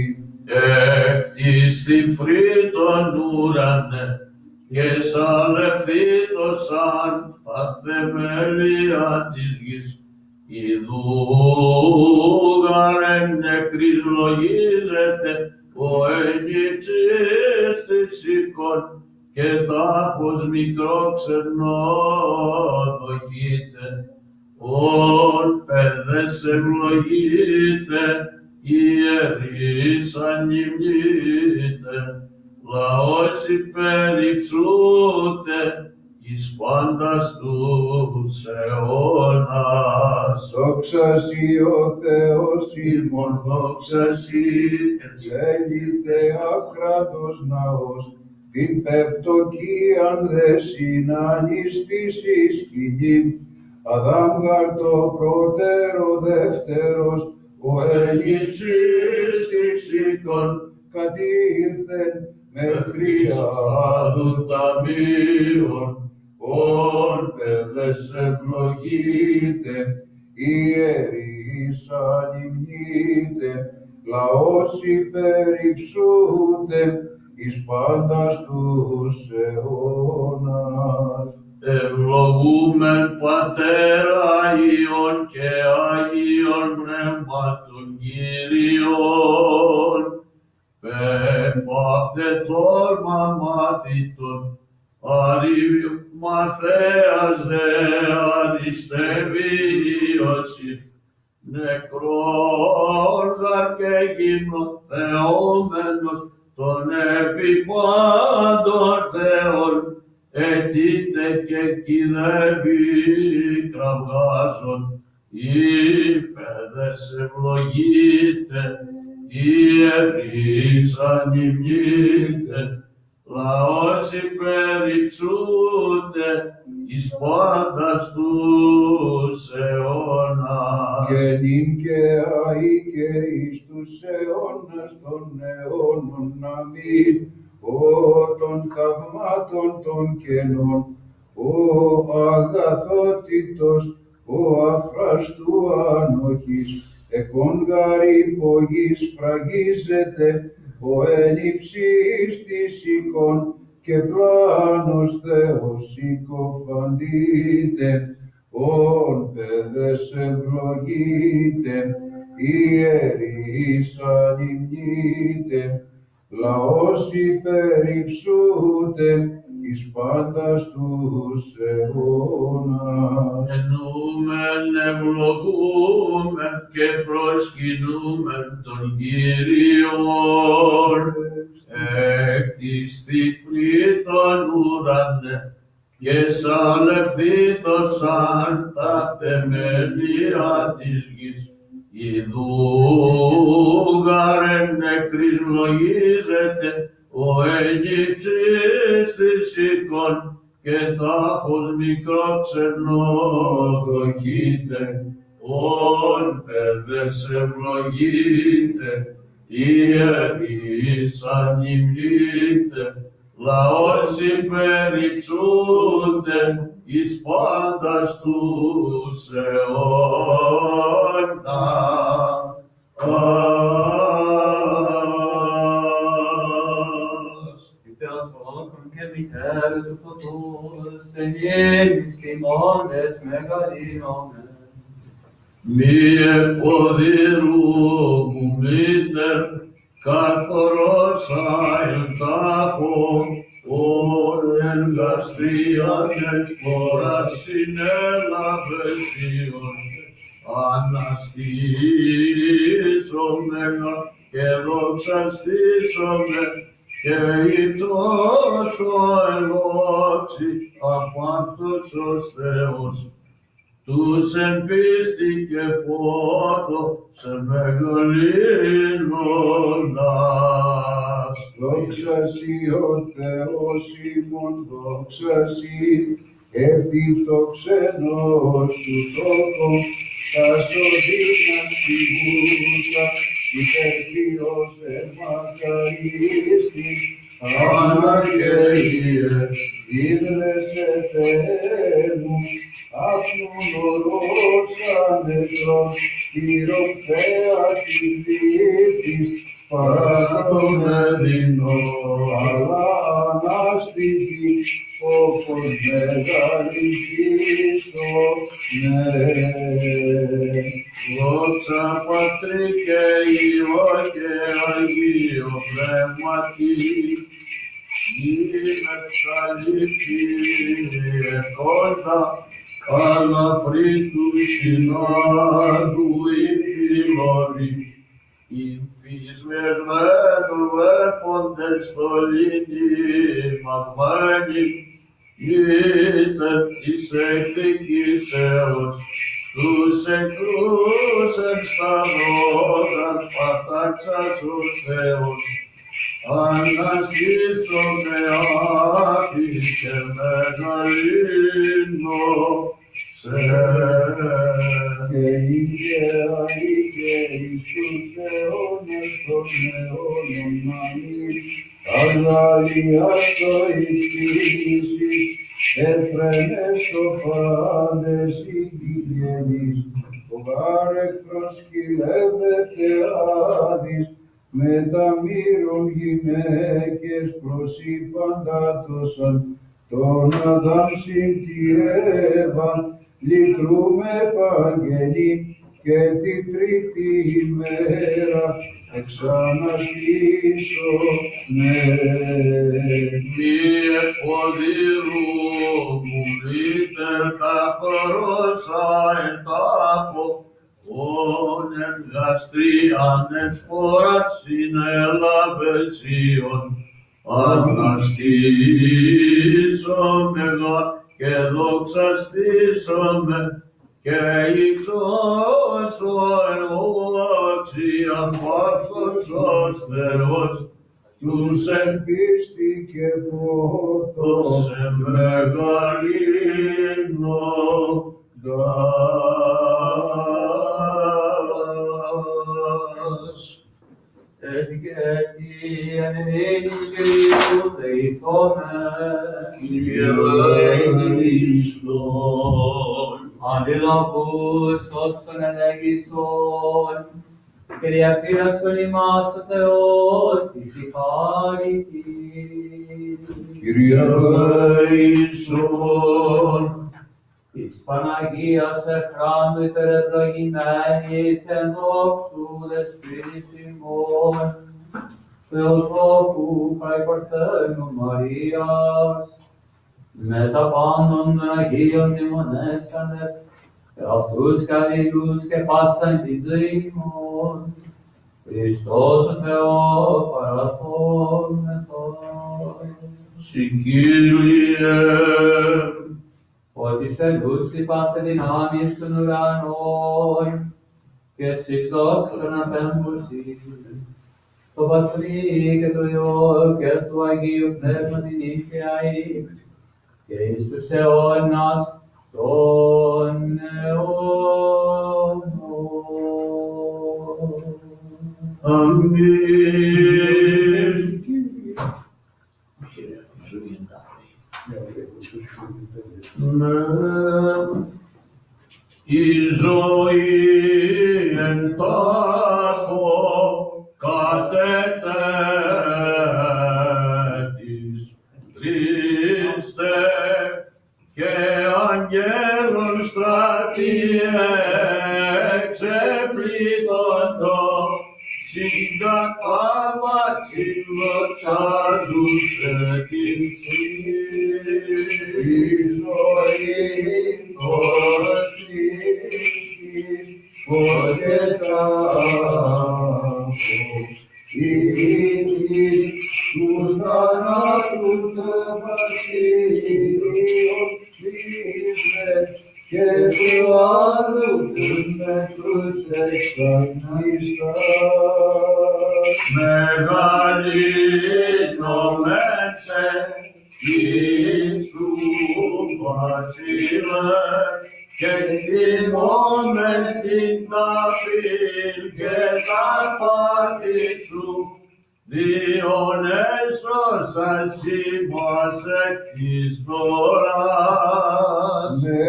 Έκτιστη φρύτων ουρανέ, και σαλευθήτωσαν τα θεμέλια της γης, ιδούγαρ εν νεκρής λογίζεται, ο ενιξής της οίκων, και τάφος μικρό ξενοδοχείται, ον παιδες ευλογείται, ιερείς ανυμνείται, λαός υπερυψούται, εις πάντας τους αιώνας. Δόξα Συ ο Θεός ημών, δόξα Συ, λέγεται αχράτος ναός, την πεπτοκίαν δε συνάνεις της εις σκηνήν, Αδάμ γαρ το πρώτερο δεύτερος, ο Ελισής της οίκων κατήρθεν μέχρι άδου ταμείων, ο όν παιδες ευλογείτε, ιερείς ανυμνείτε, λαός υπερυψούτε, εις πάντας τους αιώνας. Ευλογούμεν Πατέρα Υιόν και Άγιον Πνεύματον Κύριον, πεπαύτε τόρμα μάθητον, Αριστομαθέας δε αριστεύει Ιωσήφ, νεκρόν γαρ και γυμνοθεόμενος των επιπάντων Θεών, αιτείται και κυνεύει κραυγάζων, είπεδες ευλογείτε, ιερείς ανυμνείτε, λαός υπερυψούτε, εις πάντας τους αιώνας. Και νυν και αεί και εις τους αιώνας των αιώνων αμήν, ο των θαυμάτων των κενών, ο αγαθότητος, ο αφραστού ανοχής, εκόν γαρ υπογής φραγίζεται, ο εν υψής της οίκων και πλάνος Θεός συκοφαντείται, όν παιδες ευλογείτε, ιερείς ανυμνείτε, λαός υπερυψούτε, εις πάντας τους αιώνας. Ενούμεν, ευλογούμεν και προσκυνούμεν τον Κύριον, εκ της τυφλήτων ουρανέ, και σαλευθήτως σαν τα θεμελία της γης. Ιδού γαρ εν νεκρής λογίζεται, ο Αιγυπτής της οίκων, και τάφος μικρό ξενοδοχείται, όν παιδες ευλογείτε, ιερείς ανυμνείτε, λαός υπερυψούτε, εις πάντας τους αιώνας. Θεοτόκον και μητέρε του φωτός, εν ήμις τιμώντες μεγαλύνομεν. Μη εποδήρου μου μήτερ, καθορός άιον τάφο, ο εν γαστρίαν εξποράς συνέλαβες Υιόν. Αναστήσομεν και δοξαστήσομεν, και ύψος ο ελόξη απάνθος ως Θεός, τους εν πίστη και πότο σε μεγαλύνοντας. Δόξα σοι ο Θεός ημών, δόξα σοι επί το ξενός του τόπο, τα σωδίνας στη βούτα, υπερπίος εν μακαρίστη, Αναγγελίε, ίδρεσαι Θεέ μου, άπνον ορός ανετρός, χειροπθέα τη λύπης, παράτον εδινό, αλλά ανάστητη, όπως μεγαλυθίστο, ναι. δόξα Πατρί και Υιό και Αγίο Πνεύματι, γίνε καλύπτη εκόντα, καλαφρύτου συνάντου υφηλωρή, υφισμεσμένου βλέποντες στολίνη μαγμένη, είτε της εκδικής έως, τους εκρούς εν σταυρόδαν πατάξας ο Θεός, αναστήσομαι άπη και μεγαλύνω σε. Και είχε αίγε εις τους αιώνες των αιώνων αμήν, αγαλιάς το εις έφρενες το πάντες υγιεινής, ο γάρεκτρος κυλεύεται άδης, με τα μύρων γυναίκες προσυπαντάτωσαν, τον Αδάμ συν τη Εύαν, λυτρούμε Ευαγγελή, και την τρίτη ημέρα εξαναστήσομαι. Μη εφοδηρούμουν είτε καθορόσα εν τάπο, ον εν γαστρίαν εν σπόρας συνέλαβεσίων, αναστήσομαι και δοξαστήσομαι, και υψώσω εν οδόξιαν παύσος ως Θεός, τους εν πίστη και πόθος μεγαλύνοντας. Ευγέτιαν ενείς Κυρίου δεηθόμεν, Κυριελέησον. αντιλαβούς όσων ελέγησον, και διαφύλαξον ημάς ο Θεός της η χάρητη. Κυριελέησον. Της Παναγίας εχράντου υπερευλογημένης εν δόξου δεσποίνης ημών, Θεοτόκου Καϊπαρθένου Μαρίας, με τα πάντων των Αγίων μνημονέσαντες, και αυτούς καλλήλους και πάσαν τη ζωή ημών, Χριστός ο Θεός παραθόμεθον. Συ Κύριε, ότι σε λούστη πάσε δυνάμεις των ουρανών, και συ δόξαν απέμπωση, το Πατρί και το Υιό και του Αγίου Πνεύματι νύχιαη, και εις τους αιώνας των αιώνων. αμήν. Η ζωή εν τάφο κατετέθης, Χριστέ, και αγγέλων στρατιέ εξεπλήττοντο, συγκατάβασιν δοξάζουσε την Η ζωή ορθής, φωτετάφος, η γη του θανάτου το βασίλειο σύμβε, και του άλλου τους νεκρούς εξανίστας. μεγαλύνομεν σε Ιησού βασίλε, και τιμόμεν την ταφήν και τα πάθη σου, διον έσωσας ημάς εκ της δωράς. Με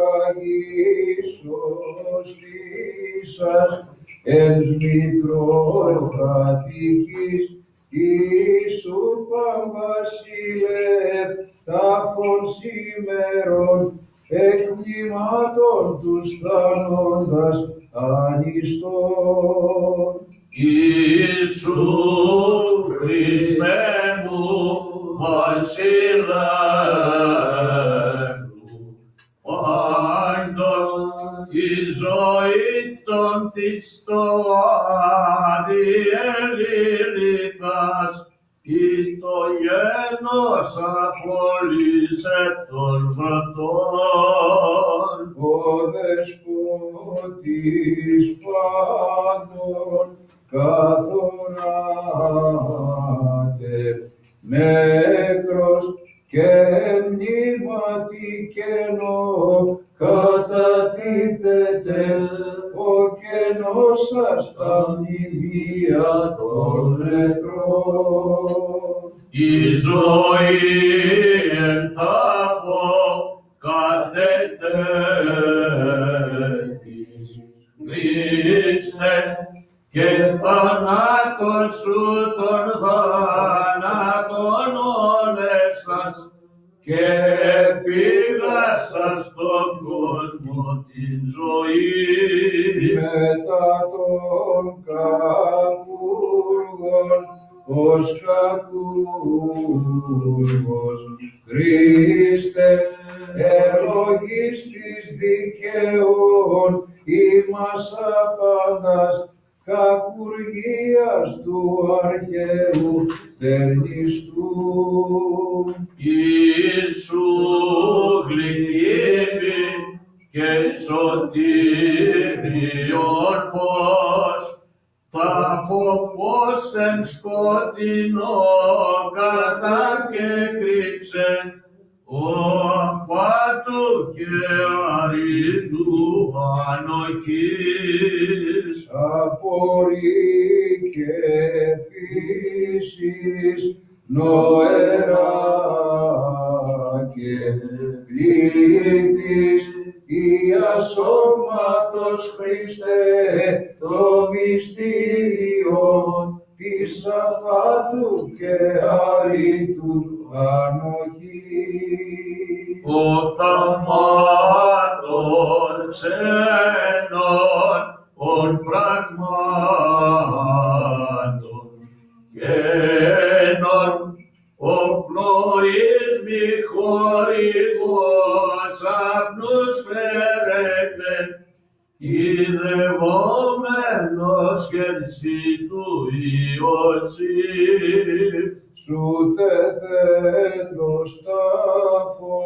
τραγίσος ίσας εν μικροκατοικής Ιησού Παμβασίλευ τάφων σήμερον εκκλημάτων τους θανόντας ανιστών. Ιησού Χριστέ μου βασιλεύου, πάντως η ζωή των της το αδιελήληθας, ή το γένος απολύσε των βρατών. Ο δεσπότης πάντων καθοράτε, νεκρός και μνήματι κενό κατατίθεται, ο κενός σας τα μνημεία των νεκρών. Η ζωή εν τάφο κατετέθης, Χριστέ, και θανάτων σου των θάνατων όλεσας, και επίγασας στον κόσμο την ζωή. Μετά των κακούργων, ως κακούργος, Χριστέ, ευλογείς της δικαιών, ημάς απαντάς, κακουργίας του αρχαίου τερνιστού. Ιησού γλυκύμη και σωτήριον φως, τα φως εν σκοτεινό κατακεκρύψε, ο φάτου και αρήτου ανοχής. Απορεί και φύσης νοερά και πλήθης Υιά σώματος Χριστέ, το μυστήριο της αφάτου και αρήτου ανοχής. Ο θαυμάτων ξένων, ον πραγμάτων καινών, ο πνοής μη χορηγός απνούς φέρετε, ειδευόμενος κερσί του Ιωσήφ. Σου τεθέντος τάφο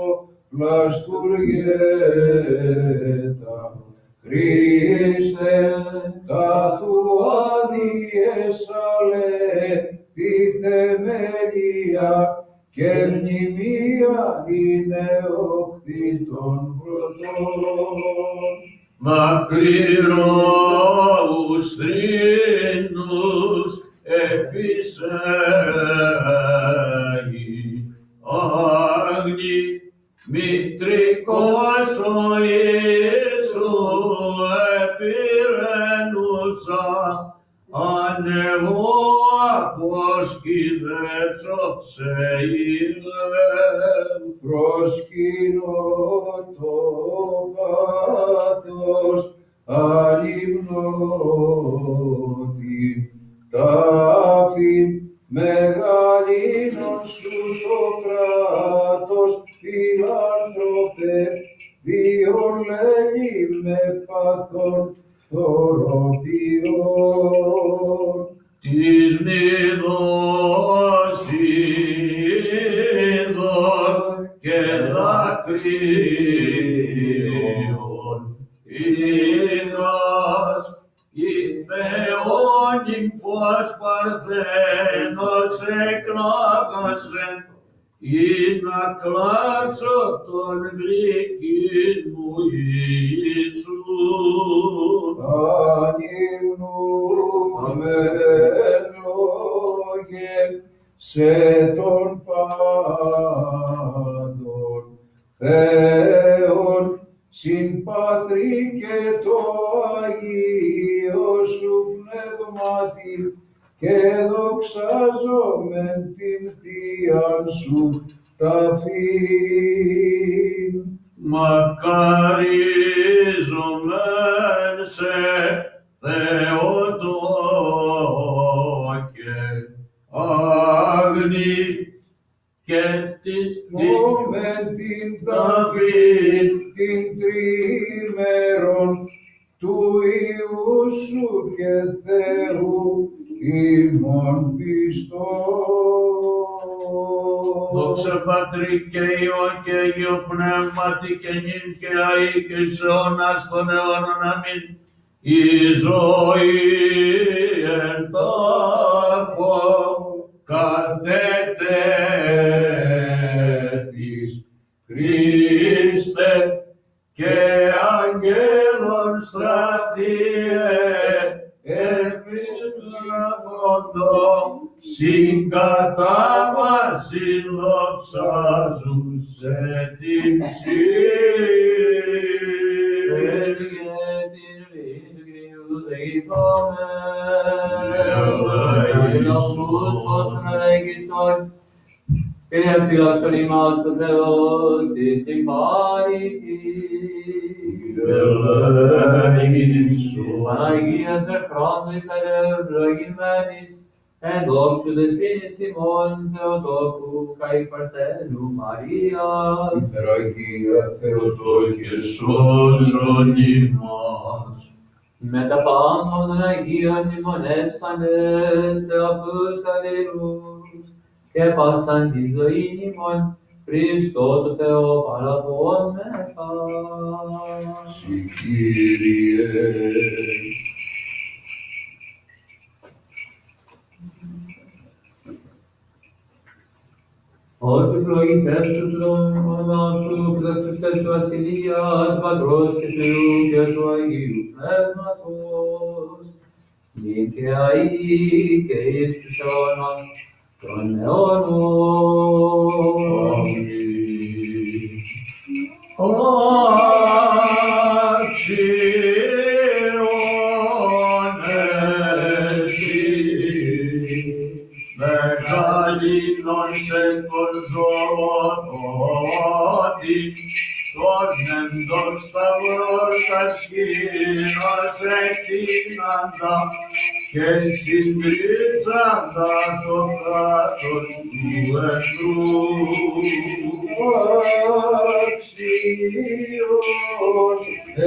πλαστουργέτα, Χριστέ, τα του αδιέσαλε τη θεμελία και μνημεία είναι όχθη των πρωτών. Μακρυρώους θρήνους επισέγει, άγνη μητρικός ο Ιησού επιρρενούσα, ανεβώ από σκηδέτσο σε ήλεμ. Προσκυνώ το πάθος, αλυμνώ την τάφην, μεγαλύνων σου το κράτος, φιλάνθρωπε, διολέγει με πάθον θωροποιών. Της νηδός είδων και δακρύων είδος, η Θεόν νυμφός παρθένος εκλάβασε, ή να κλάψω τον γλυκύν μου Ιησού. Ανυμνούμεν λόγεν σε τον πάντων Θεόν, συν Πατρί και το Αγίο σου πνεύματι, και δοξάζομεν την Θείαν σου ταφήν. Μακαρίζομεν σε Θεοτόκε, άγνη και την Μεν την ταφήν την τρίμερον του Υιού σου και Θεού ημών πιστών. Δόξα Πατρί και Υιό και Αγίο Πνεύματι και νυν και αεί και εις αιώνας των αιώνων. Αμήν. Η ζωή εν τάφο κατετέθης, Χριστέ, και αγγέλων στρατιέ, επιλαβωτό, συγκατάβαση δοξάζουν σε την ψυχή. Και διαφυλάξον ημάς το Θεός της ημάρητης. Της Παναγίας εχρόνου υπερευλογημένης, εν δόξου δεσποίνης ημών Θεοτόκου καί Παρθένου Μαρίας. Υπεραγία Θεοτό και σώσον ημάς. Με τα πάντων των Αγίων μνημονεύσαντες σε αυτούς καλλιρούς και πάσαν τη ζωή ημών Χριστό το Θεό παραπονέμεθα. Συ Κύριε. Ότι ευλογητεύσου το όνομά σου, πλεκτιστές σου βασιλεία, του Πατρός και του Υιού και του Αγίου Πνεύματος, νυν και αεί και εις τους αιώνας των αιώνων. Αξιόν εσύ, μεγαλύτερον σε τον ζωότη, τον εντός σταυρός ασκήνος εκτείναντα και συγκρίζαντα το κράτος του εχθρού. Αξιόν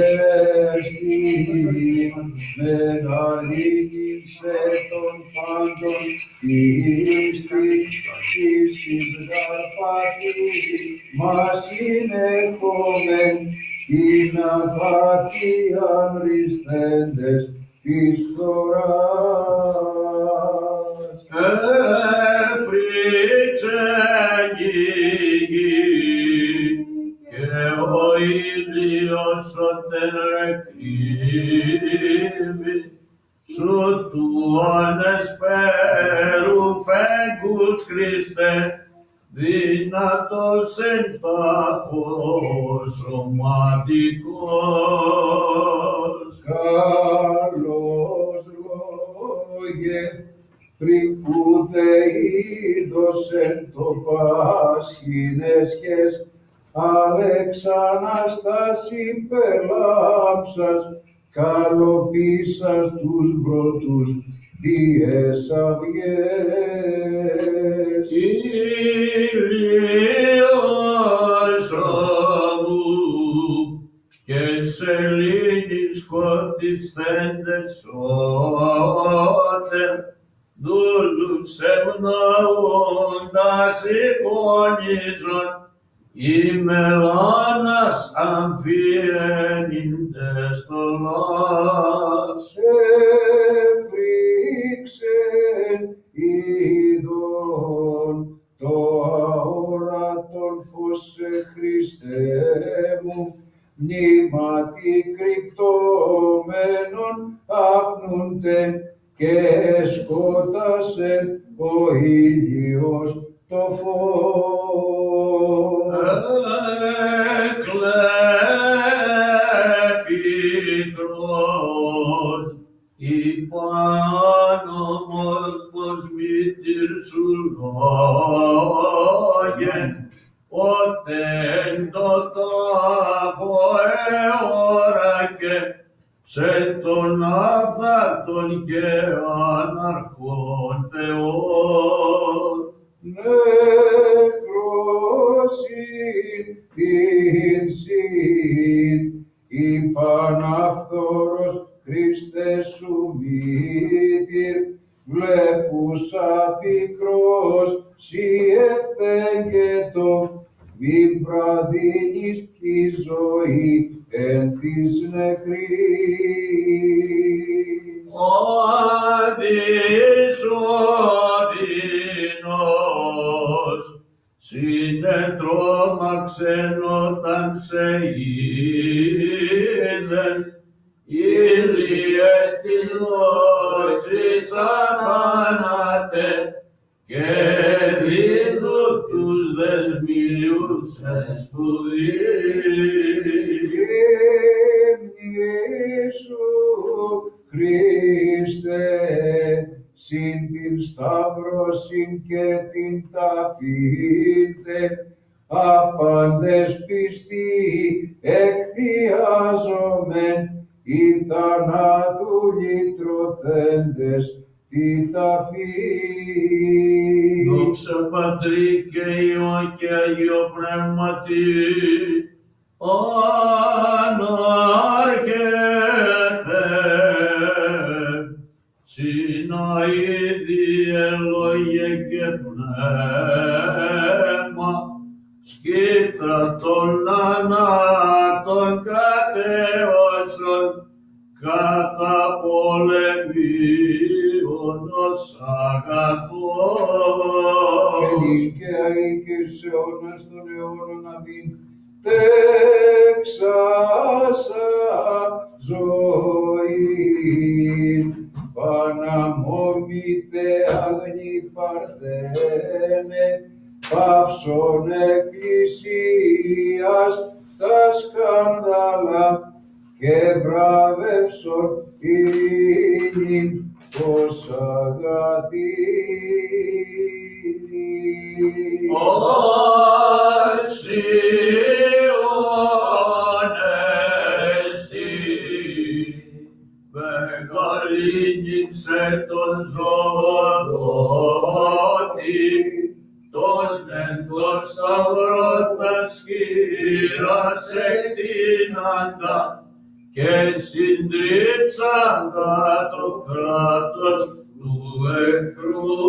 εστίν μεγαλύτερε των πάντων ίστης εις συνταρπατής μας συνεχόμεν την απατίαν ριστέντες της χωράς. Έφρυξε γη και ο ήλιος σωτερεκλείβει, σου του ανεσπέρου φέγγους Χριστέ, δυνατός εν τάφος σωματικός. Καλός λόγε, πριν ούτε είδωσεν το Πάσχην έσχες, Αλεξανάσταση πελάμψας, καλοποίησας τους πρώτους διες αυγές. Κύριος ώμου και σελήνης σκοτισθέντες ότε, δούλους ευναούντας εικόνιζον, η μελάνας αμφιένυντες στολάς. Έφρυξεν ειδών το αόρατον φως σε Χριστέ μου, μνήματι κρυπτωμένων απνούνται και σκότασεν ο ήλιος το φως. Εκλέπικρος υπάνομος πως μήτηρ σου λόγεν, ότε εν το τάφο εώρακε σε τον αυθάρτον και αναρχόν Θεόν. Νεκρόσιν την συν, υπαναφθόρος Χριστέ σου μήτηρ, βλέπουσα πικρός, σοι ευθέγετο, μην πραδίνεις τη ζωή εν της νεκρής. Αντισοδυνός, συνετρώμαξεν όταν σε είδεν, ήλιε τη δόξης αθάνατε, και δίδου τους δεσμίους εσπουδείς. δόξην και την ταφήντε, απάντες πιστοί εκθιάζομεν, οι θανάτου λυτρωθέντες τη ταφή. Δόξα Πατρί και Υιό και Αγίο Πνεύματι, ανάρχεται, συναήδη ελόγε και πνεύμα, σκήτρα των ανάτων κατέωσον, κατά πολεμίωνος αγαθός. Ελίκαια οίκες σε αιώνας των αιώνων αμήν, τέξασα ζωή, παναμόμητε αγνή παρθένε, παύσον εκκλησίας τα σκάνδαλα, και βράβευσον ειρήνην ως αγαθή. Άξιον εσύ, μεγαλύνησε τον ζωδότη, τον εν το σταυρό τα σκύρας εκτείναντα, και συντρίψαντα το κράτος του εχθρού.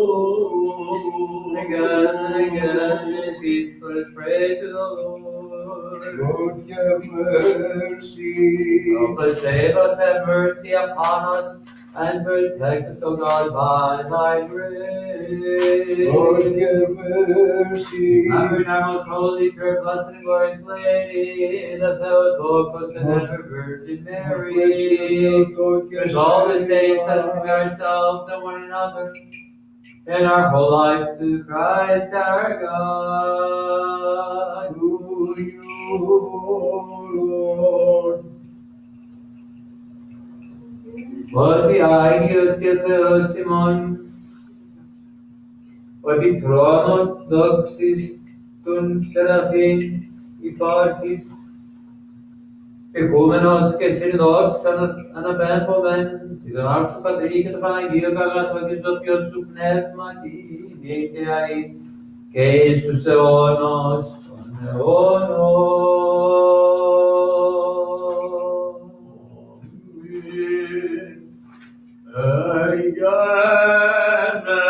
Again and again, ceaseless pray to the Lord. Lord, have mercy. Help us, save us, have mercy upon us, and protect us, O God, by thy grace. Lord, have mercy. Remember our most holy, pure, blessed, and glorious Lady, the Theotokos and ever Virgin Mary, with all the saints, as we ourselves and one another, in our whole life to Christ our God. To you, Lord. Ότι Άγιος και Θεός ημών, ότι θρόνον δόξης των Σεραφείμ υπάρχει, ηγούμενος και συνδόξης αναπέμπομεν, συ τον Άρθρο Πατρί και το Παναγίο Αγαθό και Σοφιό σου πνεύματι, νύχια και εις τους αιώνος των αιώνων. Εγένε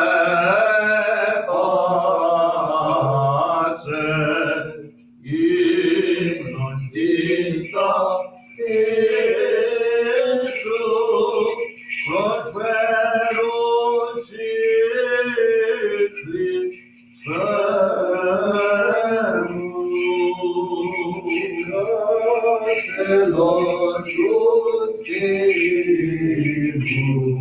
πάσε, ύμνον την ταυτήν σου, προσφέρουν σύγχρη Κατελών του Κύριου,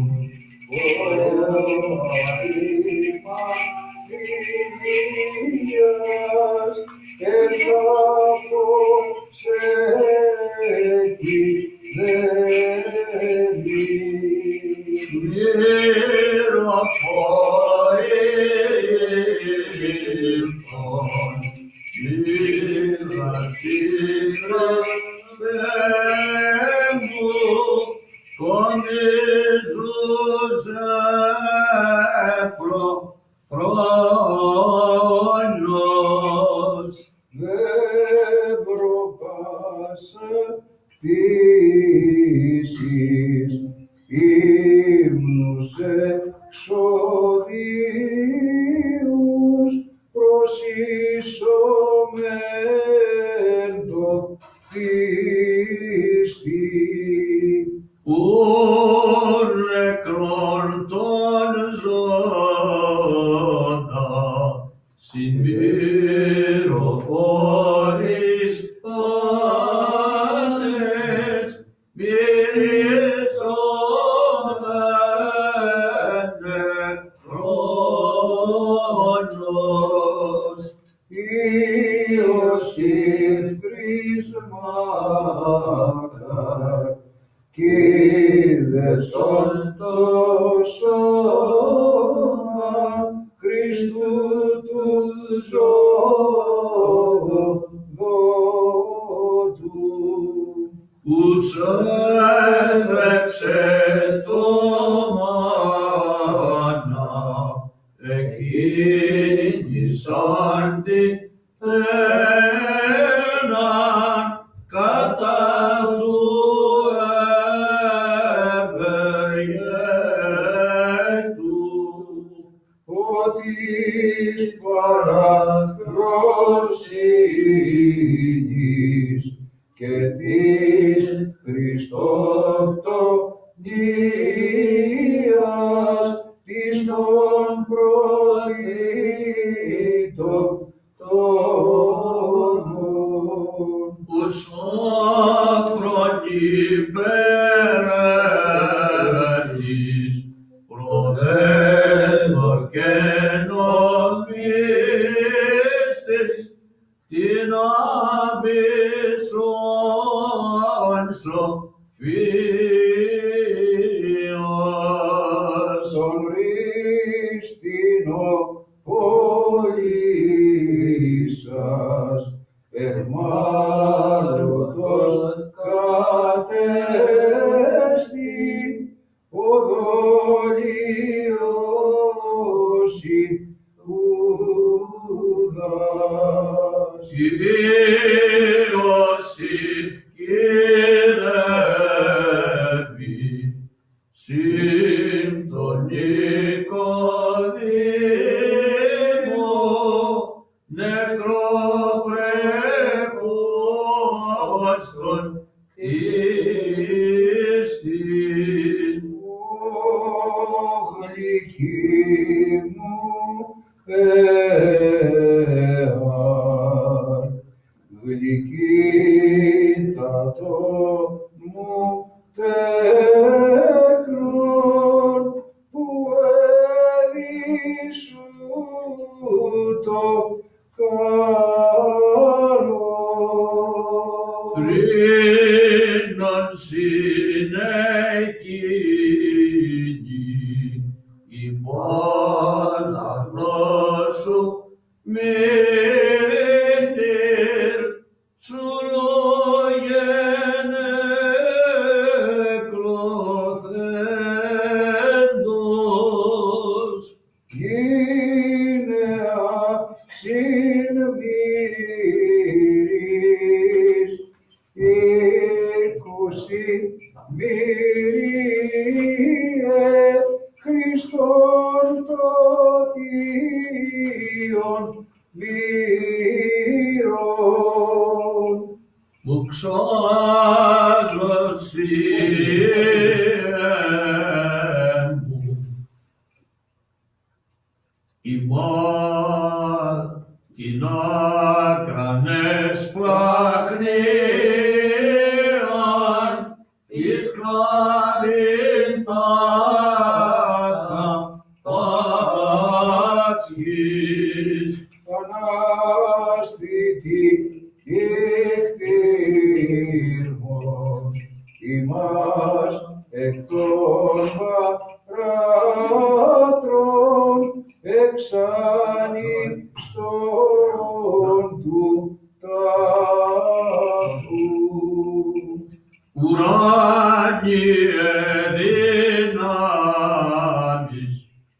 Χρόνος πτήσεις, ύμνους εξοδίους, προσείσομεν το πίστη. ουρ νεκρών των ζώντα, συμπυροφόρης πάντες, μυρίζομεν νεκρόνος. Υιός ύφτρις μάκαρ, κοίδεσον το σώμα, τους έτρεψε το μάνα, εκκίνησαν την θέναν κατά του ευεργέτου. Ότι παρακρόσυνης και της Χριστοκτονίας της των προφήτων τόνων. Ους άκρον υπερέτης προδέτω και νομίστης την άβυσσον σοφίας. Τον ρίστινο πολύσας εχμάλωτος κατέστη οδολιώσει ουδάς. Ιωσήφ κυρεύει συν τον Νικοδήμο νεκροπρέπος τον ίστην. Γλυκή μου Θεάρ, γλυκύτατο μου τέκνον, που έδισου το καλό. Θρήνων συνεκίνη υπόν αγνώσου μήτηρ σου λόγεν εκκλωθέντος. Είναι ασύν μύρης, είκοσι μύριε Χριστόν το Θείον μύρον. Μου ξάγλωσιέ μου ημών την άκρανες πλακνίαν εις χάριν τάκα πάσχης. Ανάστητη εκτήρμος ημάς εκ των παράτρων εξανιστών του τάφου. Ουράνιε δυνάμεις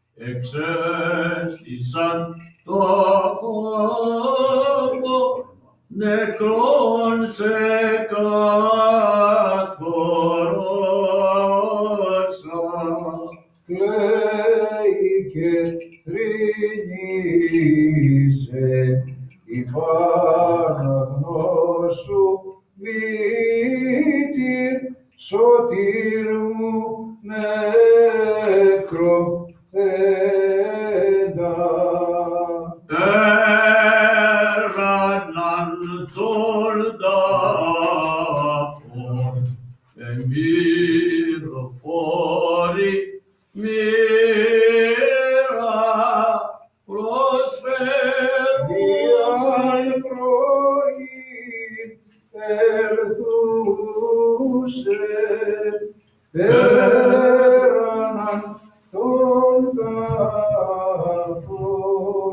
εξέστησαν το φόβο νεκρόν σε καθορώσα. Κλαίει και θρηνήσε υπάναγνώσου μήτηρ σωτήρ μου νεκροθέντα. Έραναν τον τάφον εμπειροφόροι μοίρα προσφέρουσαν πρωί ερθούσε, έραναν τον τάφον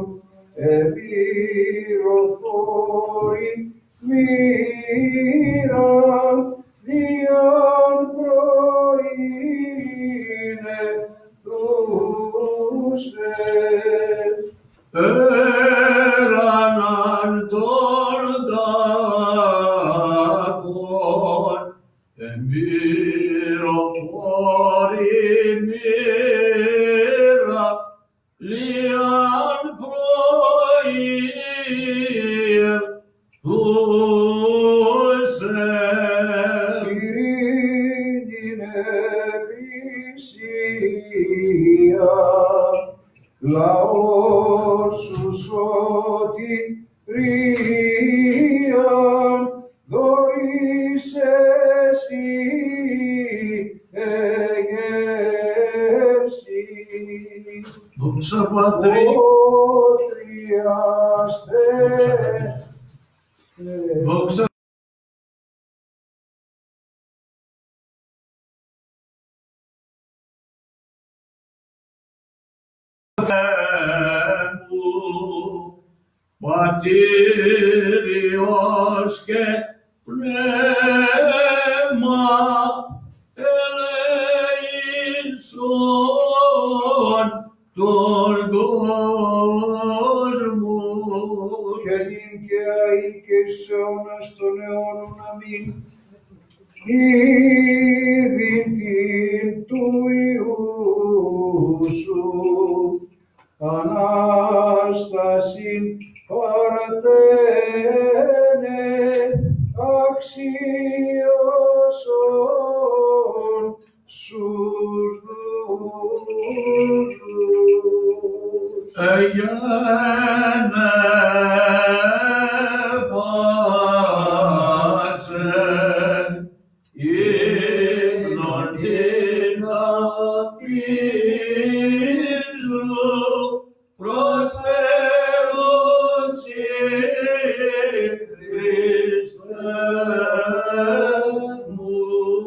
εμπειροφόροι μοίρα δια εσύ εγέρσι. Δόξα Πατρί, Ο Τριάστε, δόξα μου, Πατήρ, Υιός και Πνεύμα ελέησον τον κόσμο. και νυν και αεί και εις αιώνας των αιώνων. Αμήν. Είδην την του Υιού σου, Ανάστασιν παρθένε, αξίωσον στους δούλους. Εγένευασεν ύμνον την αφήσου προσφέρουν σοι Χριστέ μου.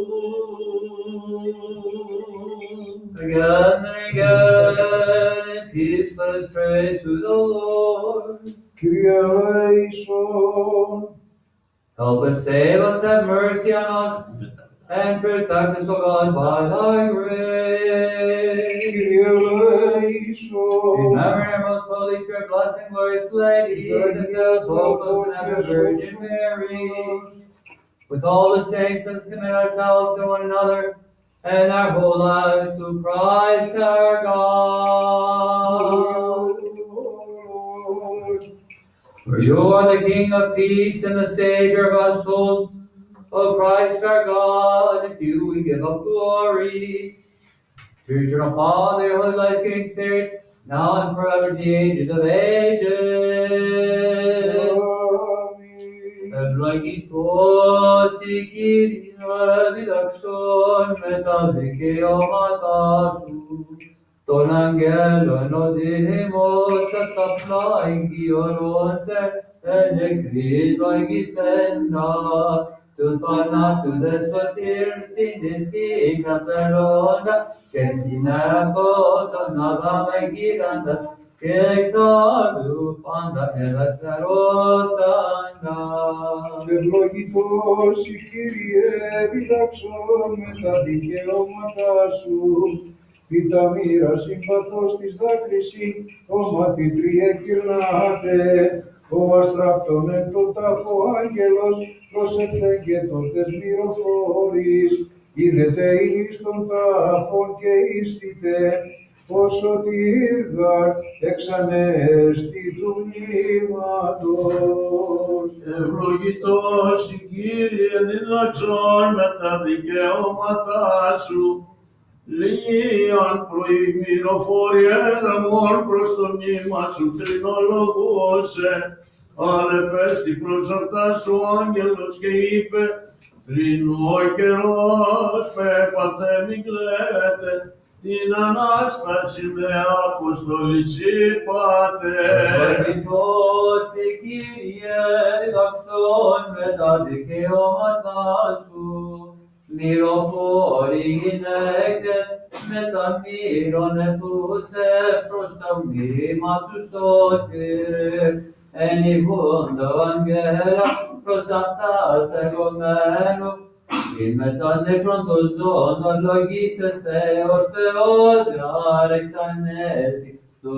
Again and again, in peace let us pray to the Lord. Kyrie eleison, Help us, save us, have mercy on us, and protect us, O God, by thy grace. Kyrie eleison, Remember our most holy, pure, blessed, and glorious Lady, the death, hopeless, and ever Virgin Mary. With all the saints, let's commit ourselves to one another and our whole life to Christ our God. For you are the King of peace and the Savior of our souls. O Christ our God, and to you we give up glory. To your eternal Father, Holy Life, King Spirit, now and forever, the ages of ages. Ευλογητός η Κύριε διδαξών με τα δικαιώματά σου, των αγγέλων ο Δήμος καταπλά εγκυωρών σε ενεκρίτω εγγυστέντα, του θανάτου δε σωτήρ την ισχύ καθελώντα και συνέχω τον Αδάμ εγγύραντας και εξάλλου πάντα ελευθερώσαντα. Ευλογητός η Κύριε διδαξών με τα δικαιώματά σου, η τα μοίρα συμπαθώς της δάκρυσιν, ο μαθητριέ κυρνάτε, ο αστραπτών εν το τάφο άγγελος, προσεχθέ και τότες μυροφόρης, είδετε εις των τάφων και ίστητε, όσο τύργαρ εξανέστη του μνήματος. Ευλογητός η Κύριε διδαξών με τα δικαιώματά σου, Λίαν προημυροφόρια εδαμών προς το μνήμα σου τρινολογούσε, αλεπέστη προς αυτά σου άγγελος και είπε, πριν ο καιρός πέπατε μη κλαίτε, την Ανάσταση με αποστολής είπατε. Ευλογητός η Κύριε διδαξών με τα δικαιώματά σου, μυροφόροι γυναίκες με τα μύρων εθούσε προς το μνήμα σου σώτηρ, ενηγούντο αγγέλα προς αυτά στεγωμένου, ή με τα νεκρών των ζώων λογίσεστε ως Θεός γάρεξανέστη του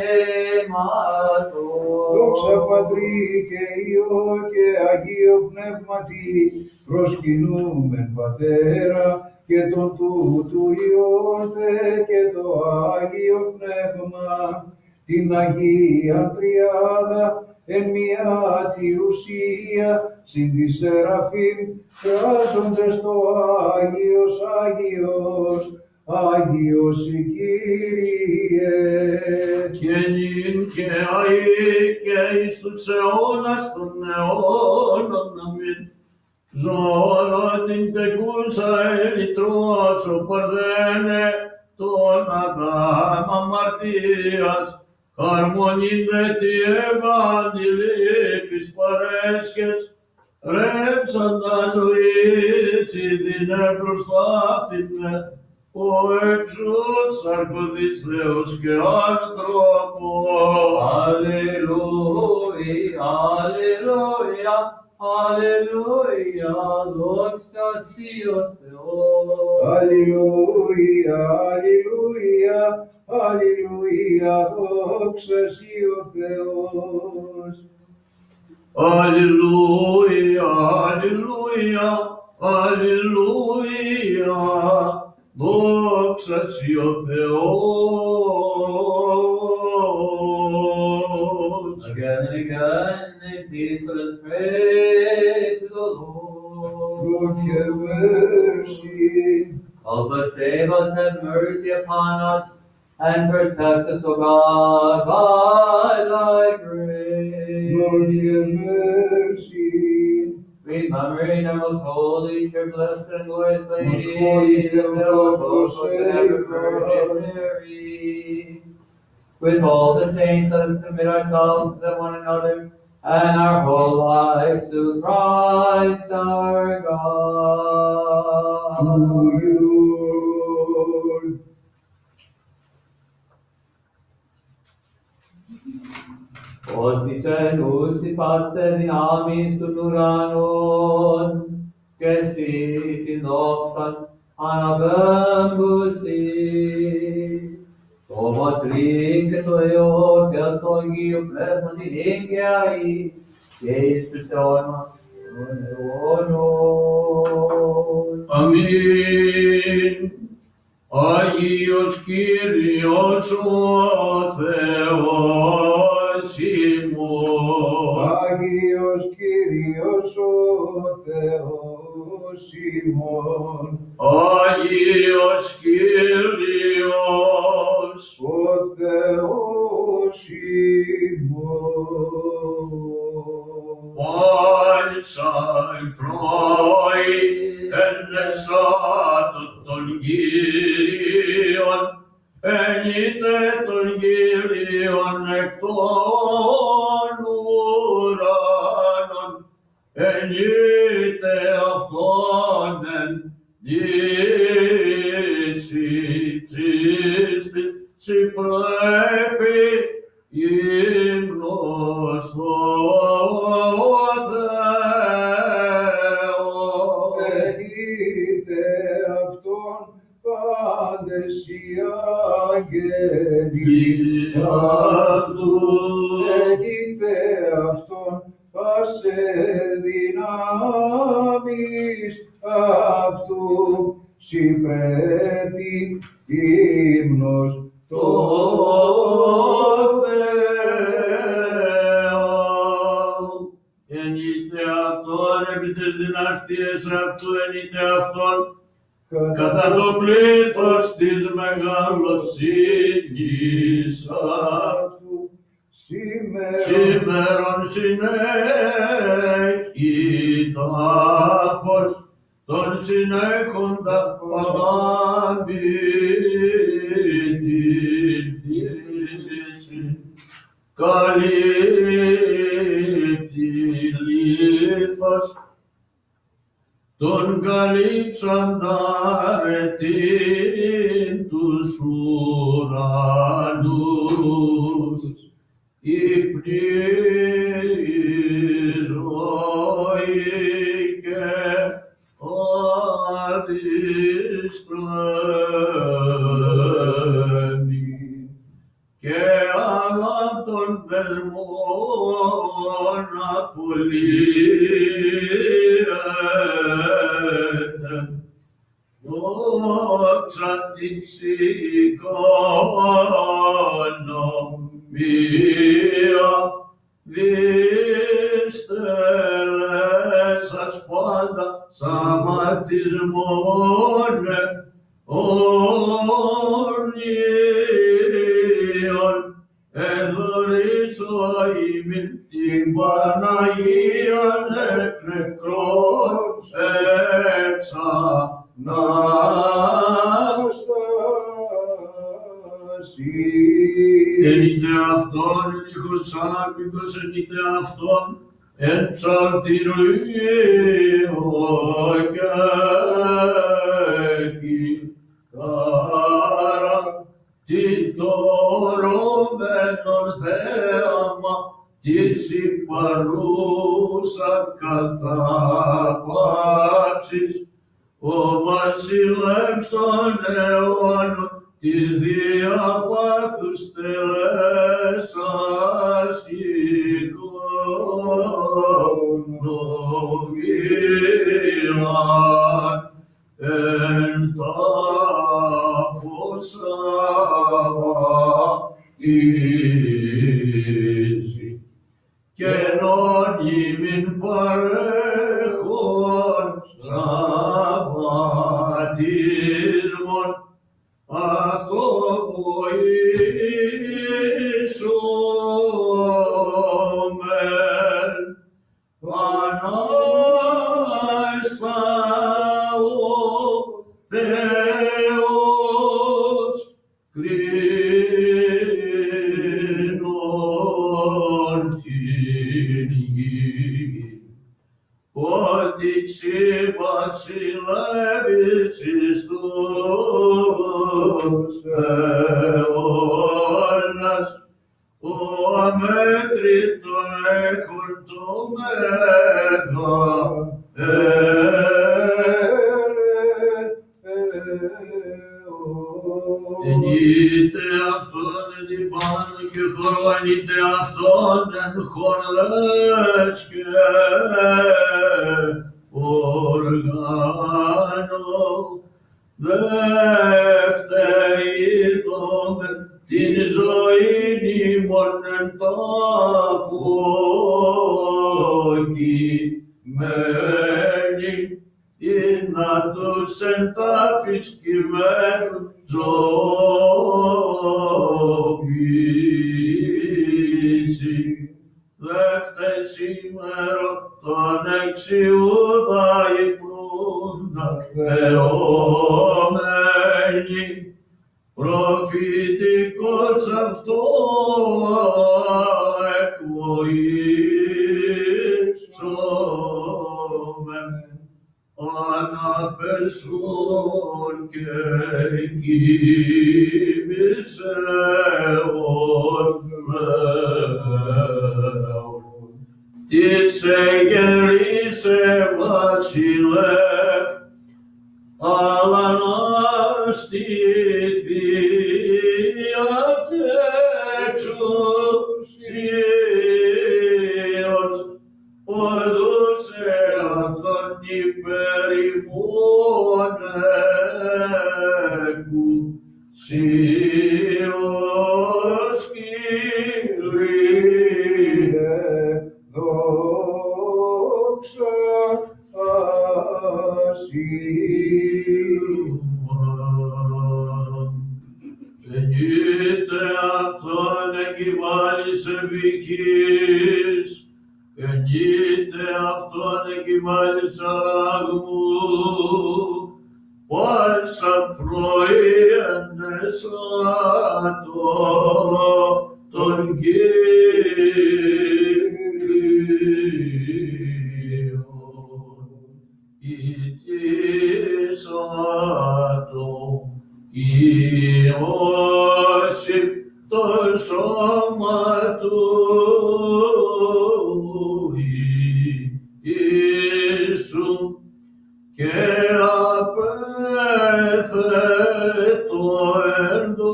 νήματος. Δόξα Πατρί και Υιό και Αγίο Πνεύματι, προσκυνούμεν Πατέρα και τον τούτου Υιόντε και το Άγιο Πνεύμα, την Αγία Τριάδα εν μια τη ουσία, συν τη Σεραφείμ, κράζοντες το Άγιος Άγιος, Άγιος η Κύριε. Και νυν και αεί και εις τους αιώνας των αιώνων, αμήν. Ζώνα την τεκούσα ερητρότσο παρδένε, τον Αδάμ αμαρτίας, χαρμονίνε τι ευαγγελίκης παρέσχες, ρέψαντα ζωής ειδινέ προστάτηνε, ο έξως αρκωδής Θεός και άνθρωπος. Αλληλούια, αλληλούια, αλληλούια, δόξα σοι ο Θεός. Αλληλούια, αλληλούια, αλληλούια, δόξα σοι ο Θεός. Αλληλούια, αλληλούια, αλληλούια, δόξα σοι ο Θεός. Again and again, in peace let us pray to the Lord. Lord, have mercy. Help us, save us, have mercy upon us, and protect us, O God, by thy grace. Lord, have mercy. Remembering our most holy, pure, blessed, and glorious Lady, Most holy, Theotokos, and ever Virgin Mary. With all the saints, let us commit ourselves and one another, and our whole life to Christ our God. To you, Lord. Ότισε νους τη πάσε δυνάμεις του ουρανών, και εσύ την δόξαν αναπέμπουσι. Το Πατρί και το Υιό και το Αγίο Πνεύμα την ίδια ή, και εις τους αιώνας των αιώνων. Αμήν. Άγιος Κύριος ο Θεός ημών. Άγιος Κύριος ο Θεός ημών. Άγιος Κύριος Ο Θεός ημών. Πάλσαν τρώει εν εσάτω των Κύριων, ενείτε των Κύριων εκ των ουράνων, ενείτε αυτόν εν δύση τσίστης, σοι πρέπει ύμνος στο Θεό. Ενείτε αυτόν πάντες οι άγγελοι αυτού. Ενείτε αυτόν πάσε δυνάμεις αυτού. Σοι πρέπει ύμνος το Θεό. Ενείτε αυτόν επί τες δυναστείες αυτού, ενείτε αυτόν κατά το πλήθος της μεγαλοσύνης αυτού. Σήμερον συνέχει τάφος, τον συνέχοντα αγάπη την φύση, καλύπτει λίθος, τον καλύψαντα ρετήν τους ουρανούς, υπνή ζωή και αριστρέμει, και αγάπτων δεσμών απολύεται. Δόξα την οικονομία, δίστελεσας πάντα σαματισμόν ορνίων, εδωρήσω ημιν την Παναγίαν εκ νεκρών Εν είτε αυτόν εν ήχος άπικος, εν είτε αυτόν εν ψαλτηρίο και κυτάρα, τι τορωμένον θέαμα, της υπαρούσα κατάπαυσης, ο βασιλεύς των αιώνων, της διαπάτους τελέσας οικονομίαν εν τάφος απατήσει και νόμιμην παρέχον σαββατισμον αυτό βοήσομεν Ανάστα ο Θεός κρίνον την γη ότι ξύ βασιλεύεις εις τους αιώνας, ο αμέτρητον έχων το μέγα εν είτε αυτόν εν υπάνω και χωρών, είτε αυτόν εν χορδές και οργάνω, δευτεϊτόμεν την ζωήν ημών εν ταφοκειμένη, να τους εν τάφης κειμένου ζωοποιήσει. Δεύτε σήμερο τον εξιούδα υπνούντα θεόμενοι, προφητικός αυτό εκβοήσομεν, αναπεσούν και κοίμησε ως Θεός. Της εγερήσε βασιλεύ, αλλά να στηθεί απ' εξουσίως, οδούσε απ' τον υπερημών εκουσίως Κύριε, δόξα εν είτε αυτόν εγκυμάλης ευηχής, εν είτε αυτόν εγκυμάλης αραγμού, πάσα πρωί ενεσάτω τον Κύριον, ητήσατο Ιώσιπ το σώμα του Ιησού και απέθετο εν το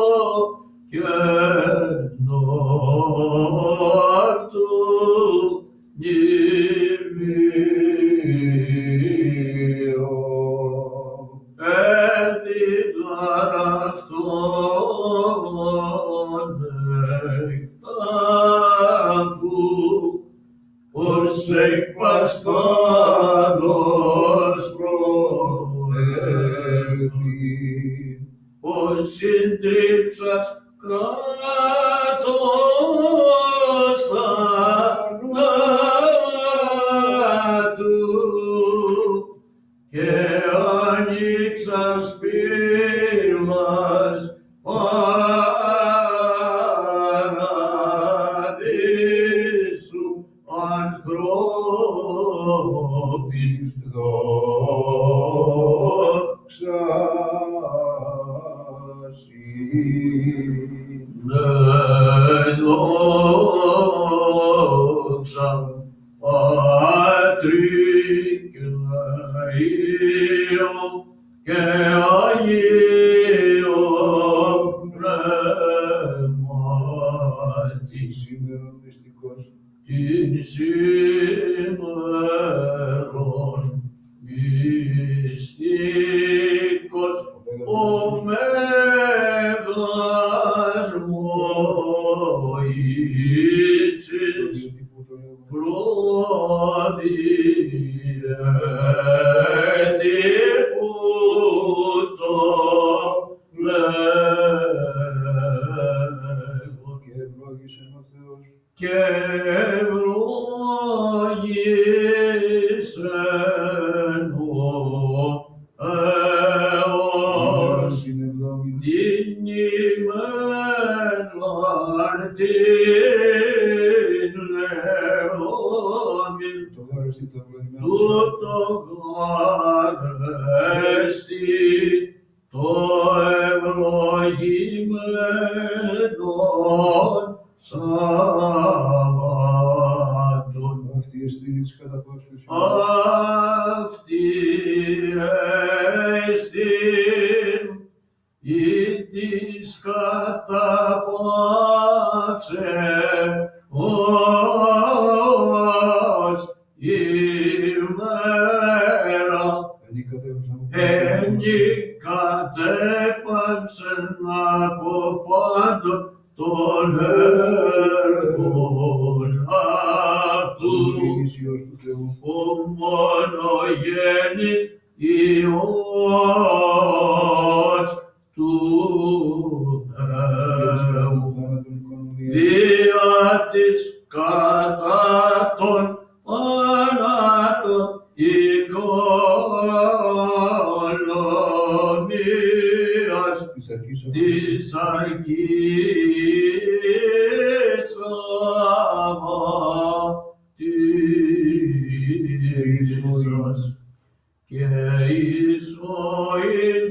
κενό αυτού νημίου. Έδιδαν αυτόν εκτάφου, ως εκπαστάδος προέλθει, ως συντρίψας κράτος θανάτου, δείξας πύλας παραδείσου ανθρώπης δόξα δόξα Πατρί και Υιό και Αγίο Πνεύματι σήμερον μυστικός την σήμερον μυστικός ο Μέγας Μωϋτσης προδιέτη που το λέγω και ευλόγησεν ο Θεός και ευλόγησεν ο Θεός την εβδόμην την ημέραν την εβδόμην το γάρεστη το ευλογημένο τούτο γάρεστη το ευλογημένον Σαββάτον. αυτή εστίν εις καταπαύσεως Αυτή εστίν η της καταπαύσεως ημέρα ενή κατέβασαν ένι κατέπαψεν από πάντων των έργων αυτού ίσιος του Θεού ο μονογέννης Υιός του Θεού θάνατον οικονομία δια της κατά των θάνατων οικονομίας της αρχής της αρχής αμαρτήσεως και εις ζωήν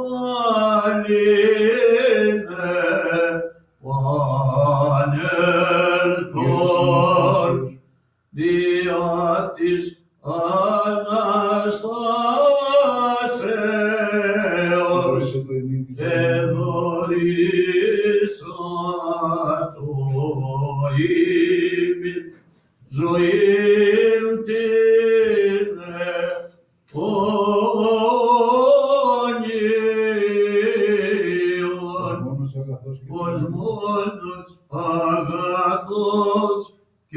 πάλινε πανελθόν δια της Αναστάσεως το ημίν της εδωρήσα το ημίν ζωήν την αιώνιον μόνος αγαθός και ως μόνος αγαθός και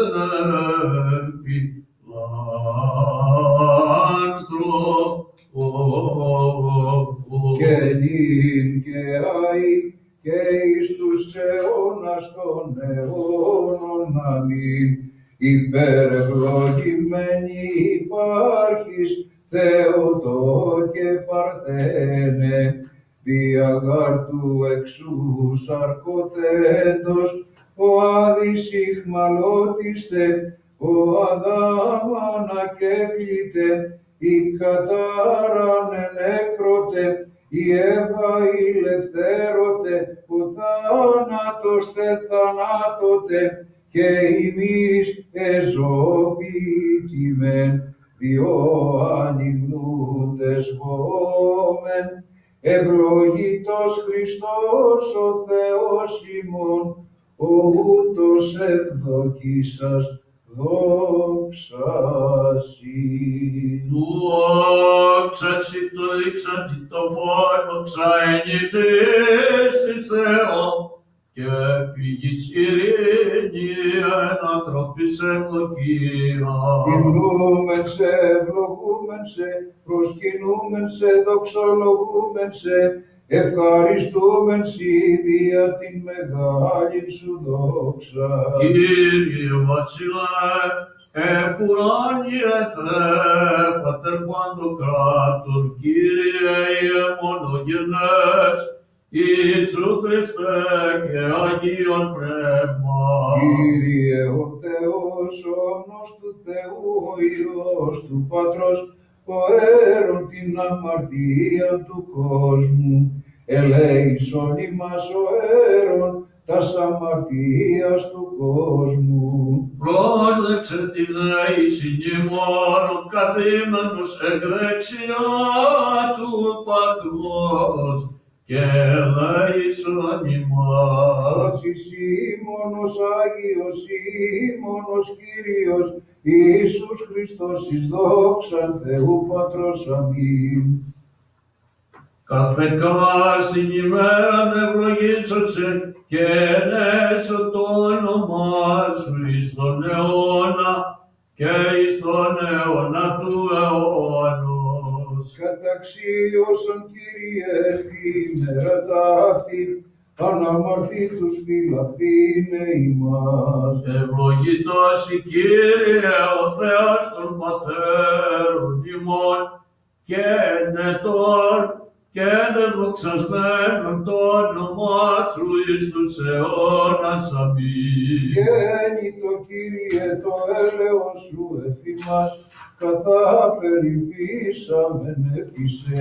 φιλάνθρωπος και νυν και αεί και εις τους αιώνας των αιώνων αμήν. Υπερευλογημένη υπάρχεις Θεοτό και Παρθένε, δια γάρτου εξού σαρκωτέντος, ο Άδης ηχμαλώτιστε, ο Αδάμ ανακέκλητε, η κατάραν ενέκρωτε, η Εύα ηλευθέρωτε, ο θάνατος τε θανάτωτε, και ημείς εζωοποιηθήμεν, διό ανυμνούντες βόμεν, ευλογητός Χριστός ο Θεός ημών, ο ούτως ευδοκίσας δόξασι. Δόξα σοι το δείξαντι το φως, δόξα ενητής της Θεό, και πηγής ειρήνη εν ανθρώπης ευλογία. Υμνούμεν σε, ευλογούμεν σε, προσκυνούμεν σε, δοξολογούμεν σε, ευχαριστούμεν σοι δια την μεγάλη σου δόξα. Κύριε βασιλέ, επουράνιε Θεέ, Πατέρ παντοκράτορ, Κύριε μονογενές, Ιησού Χριστέ και Αγίον Πνεύμα. Κύριε ο Θεός, όμος του Θεού, ο Υιός του Πατρός, ο έρων την αμαρτία του κόσμου, ελέησον ημάς ο έρων τας αμαρτίας του κόσμου. Πρόσδεξε την αίσθηση ημών ο καθήμενος εκ δεξιά του Πατρός και ελέησον ημάς. Εσύ μόνος Άγιος, μόνος Κύριος, Ιησούς Χριστός εις δόξαν Θεού Πατρός. Αμήν. Κάθε κάστην ημέραν ευλογήσωσε και ενέσω το όνομά σου εις τον αιώνα και εις τον αιώνα του αιώνος. Καταξίωσον Κύριε τη μέρα ταύτη, αναμαρτήτους φυλαχθήνε ημάς. Ευλογητός η Κύριε ο Θεός των πατέρων ημών και ενετών και δεδοξασμένον το όνομά σου εις τους αιώνας. Αμήν. Γέννητο Κύριε το έλεος σου εφήμας, καθά περιπήσαμεν επισέ.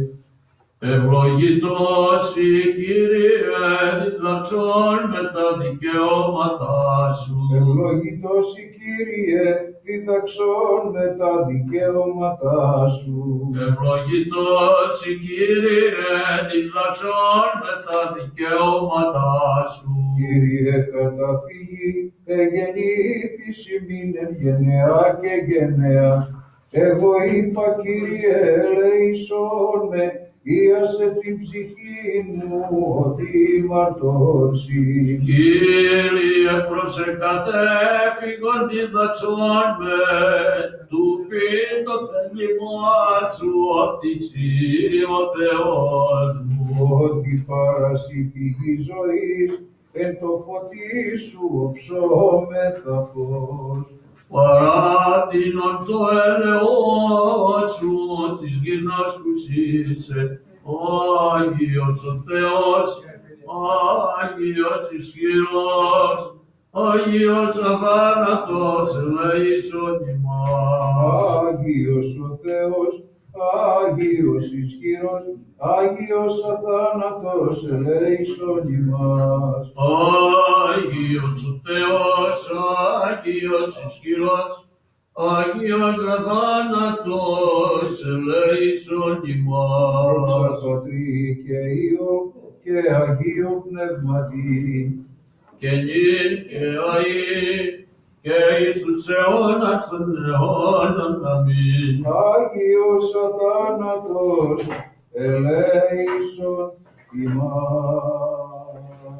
Ευλογητός η Κύριε διδαξών με τα δικαιώματά σου. Ευλογητός η Κύριε διδαξών με τα δικαιώματά σου. Ευλογητός η Κύριε διδαξών με τα δικαιώματά σου. Κύριε καταφύγη, εγεννήθης ημίν εν γενεά και γενναία. Εγώ είπα Κύριε ελέησόν με, Ήασε την ψυχή μου ότι μαρτώσει. Κύριε προσεκατέφυγον διδαξόν με, του πίν το θέλημά σου ότι εσύ ο Θεός μου. Ότι παρασύ πηγή ζωής, εν το φωτί σου οψώμεθα φως. Παράτηνον το έλεος σου της γυρνάς που είσαι, Άγιος ο Θεός, Άγιος ισχυρός, Άγιος αγάνατος ελέησον ημάς. Άγιος ο Θεός, Άγιος ισχυρός, Άγιος αθάνατος ελέησον ημάς. Άγιος ο Θεός, Άγιος ισχυρός, Άγιος αγάνατος ελέησον ημάς. Δόξα Πατρί και Υιό και Αγίο Πνεύματι, και νυν και αεί και εις τους αιώνας των αιώνων. Αμήν. Άγιος αθάνατος ελέησον ημάς.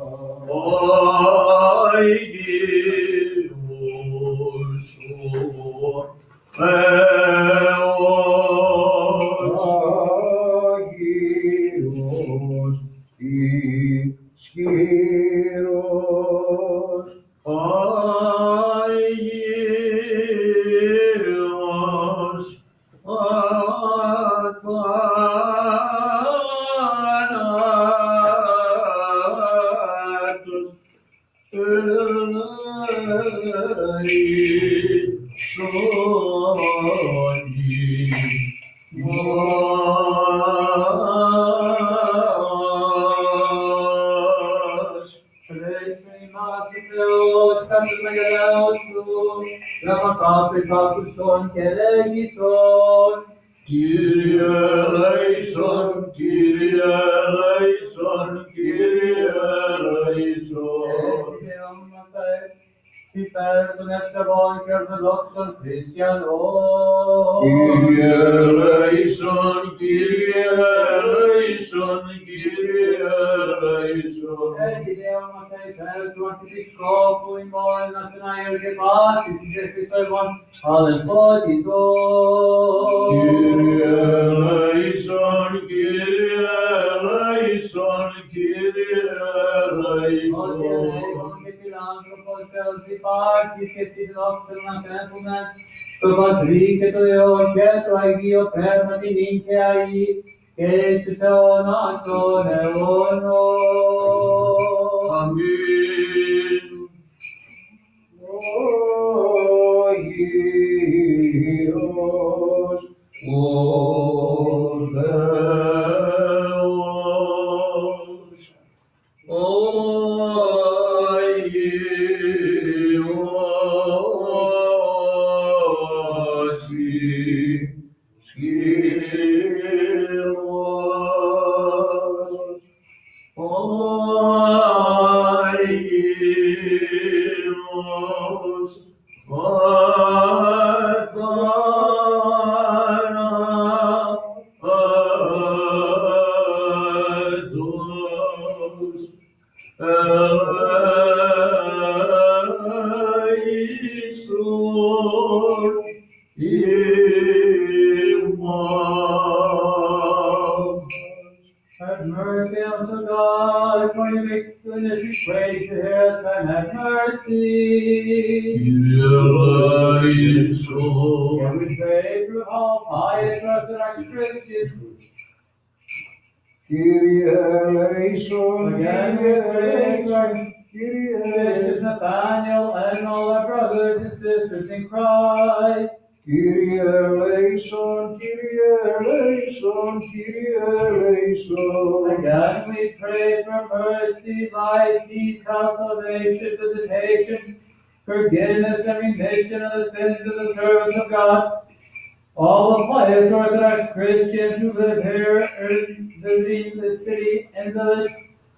Άγιος ο Θεός, Άγιος ισχυρός, Άγιος αθάνατος ελέησον ημάς. Ελέησον ημάς ο Θεός, κάτω με γελαίος σου, γραμματάφρικα ακουσών και λέγησον. Κύριε ελέησον, Κύριε ελέησον, Κύριε ελέησον. Υπέρ των ευσεβών και ορθοδόξων χριστιανών. Κύριε ελέησον, Κύριε ελέησον, Κύριε ελέησον. Εγγυδέωματα υπέρ του Αρχιεπισκόπου ημών Αθηναίων και πάσης της Ευχριστοϊμών αδελφότητος. Κύριε ελέησον, Κύριε ελέησον, Κύριε ελέησον. Άνθρωπος Θεός υπάρχεις και εσύ δόξα να τρέφουμε το Πατρί και το Υιό και το Αγίο Πνεύμα την νύχια ή και εις τους αιώνας των αιώνων. Αμήν. Ο Υιός, ο Θεός, ο Υιός ισχυρός, ο Υιός Have mercy unto God, according to His goodness, we pray to hear us and have mercy. And we pray through all pious Orthodox Christians. Kyrie eleison, Again we pray to our Kyrie Bishop eleison, Nathaniel and all our brothers and sisters in Christ. Kyrie eleison, Kyrie eleison, Kyrie eleison. Again we pray for mercy, life, peace, health, salvation, visitation, forgiveness and remission of the sins of the servants of God. All the pious Orthodox Christians who live here are visiting the city and village.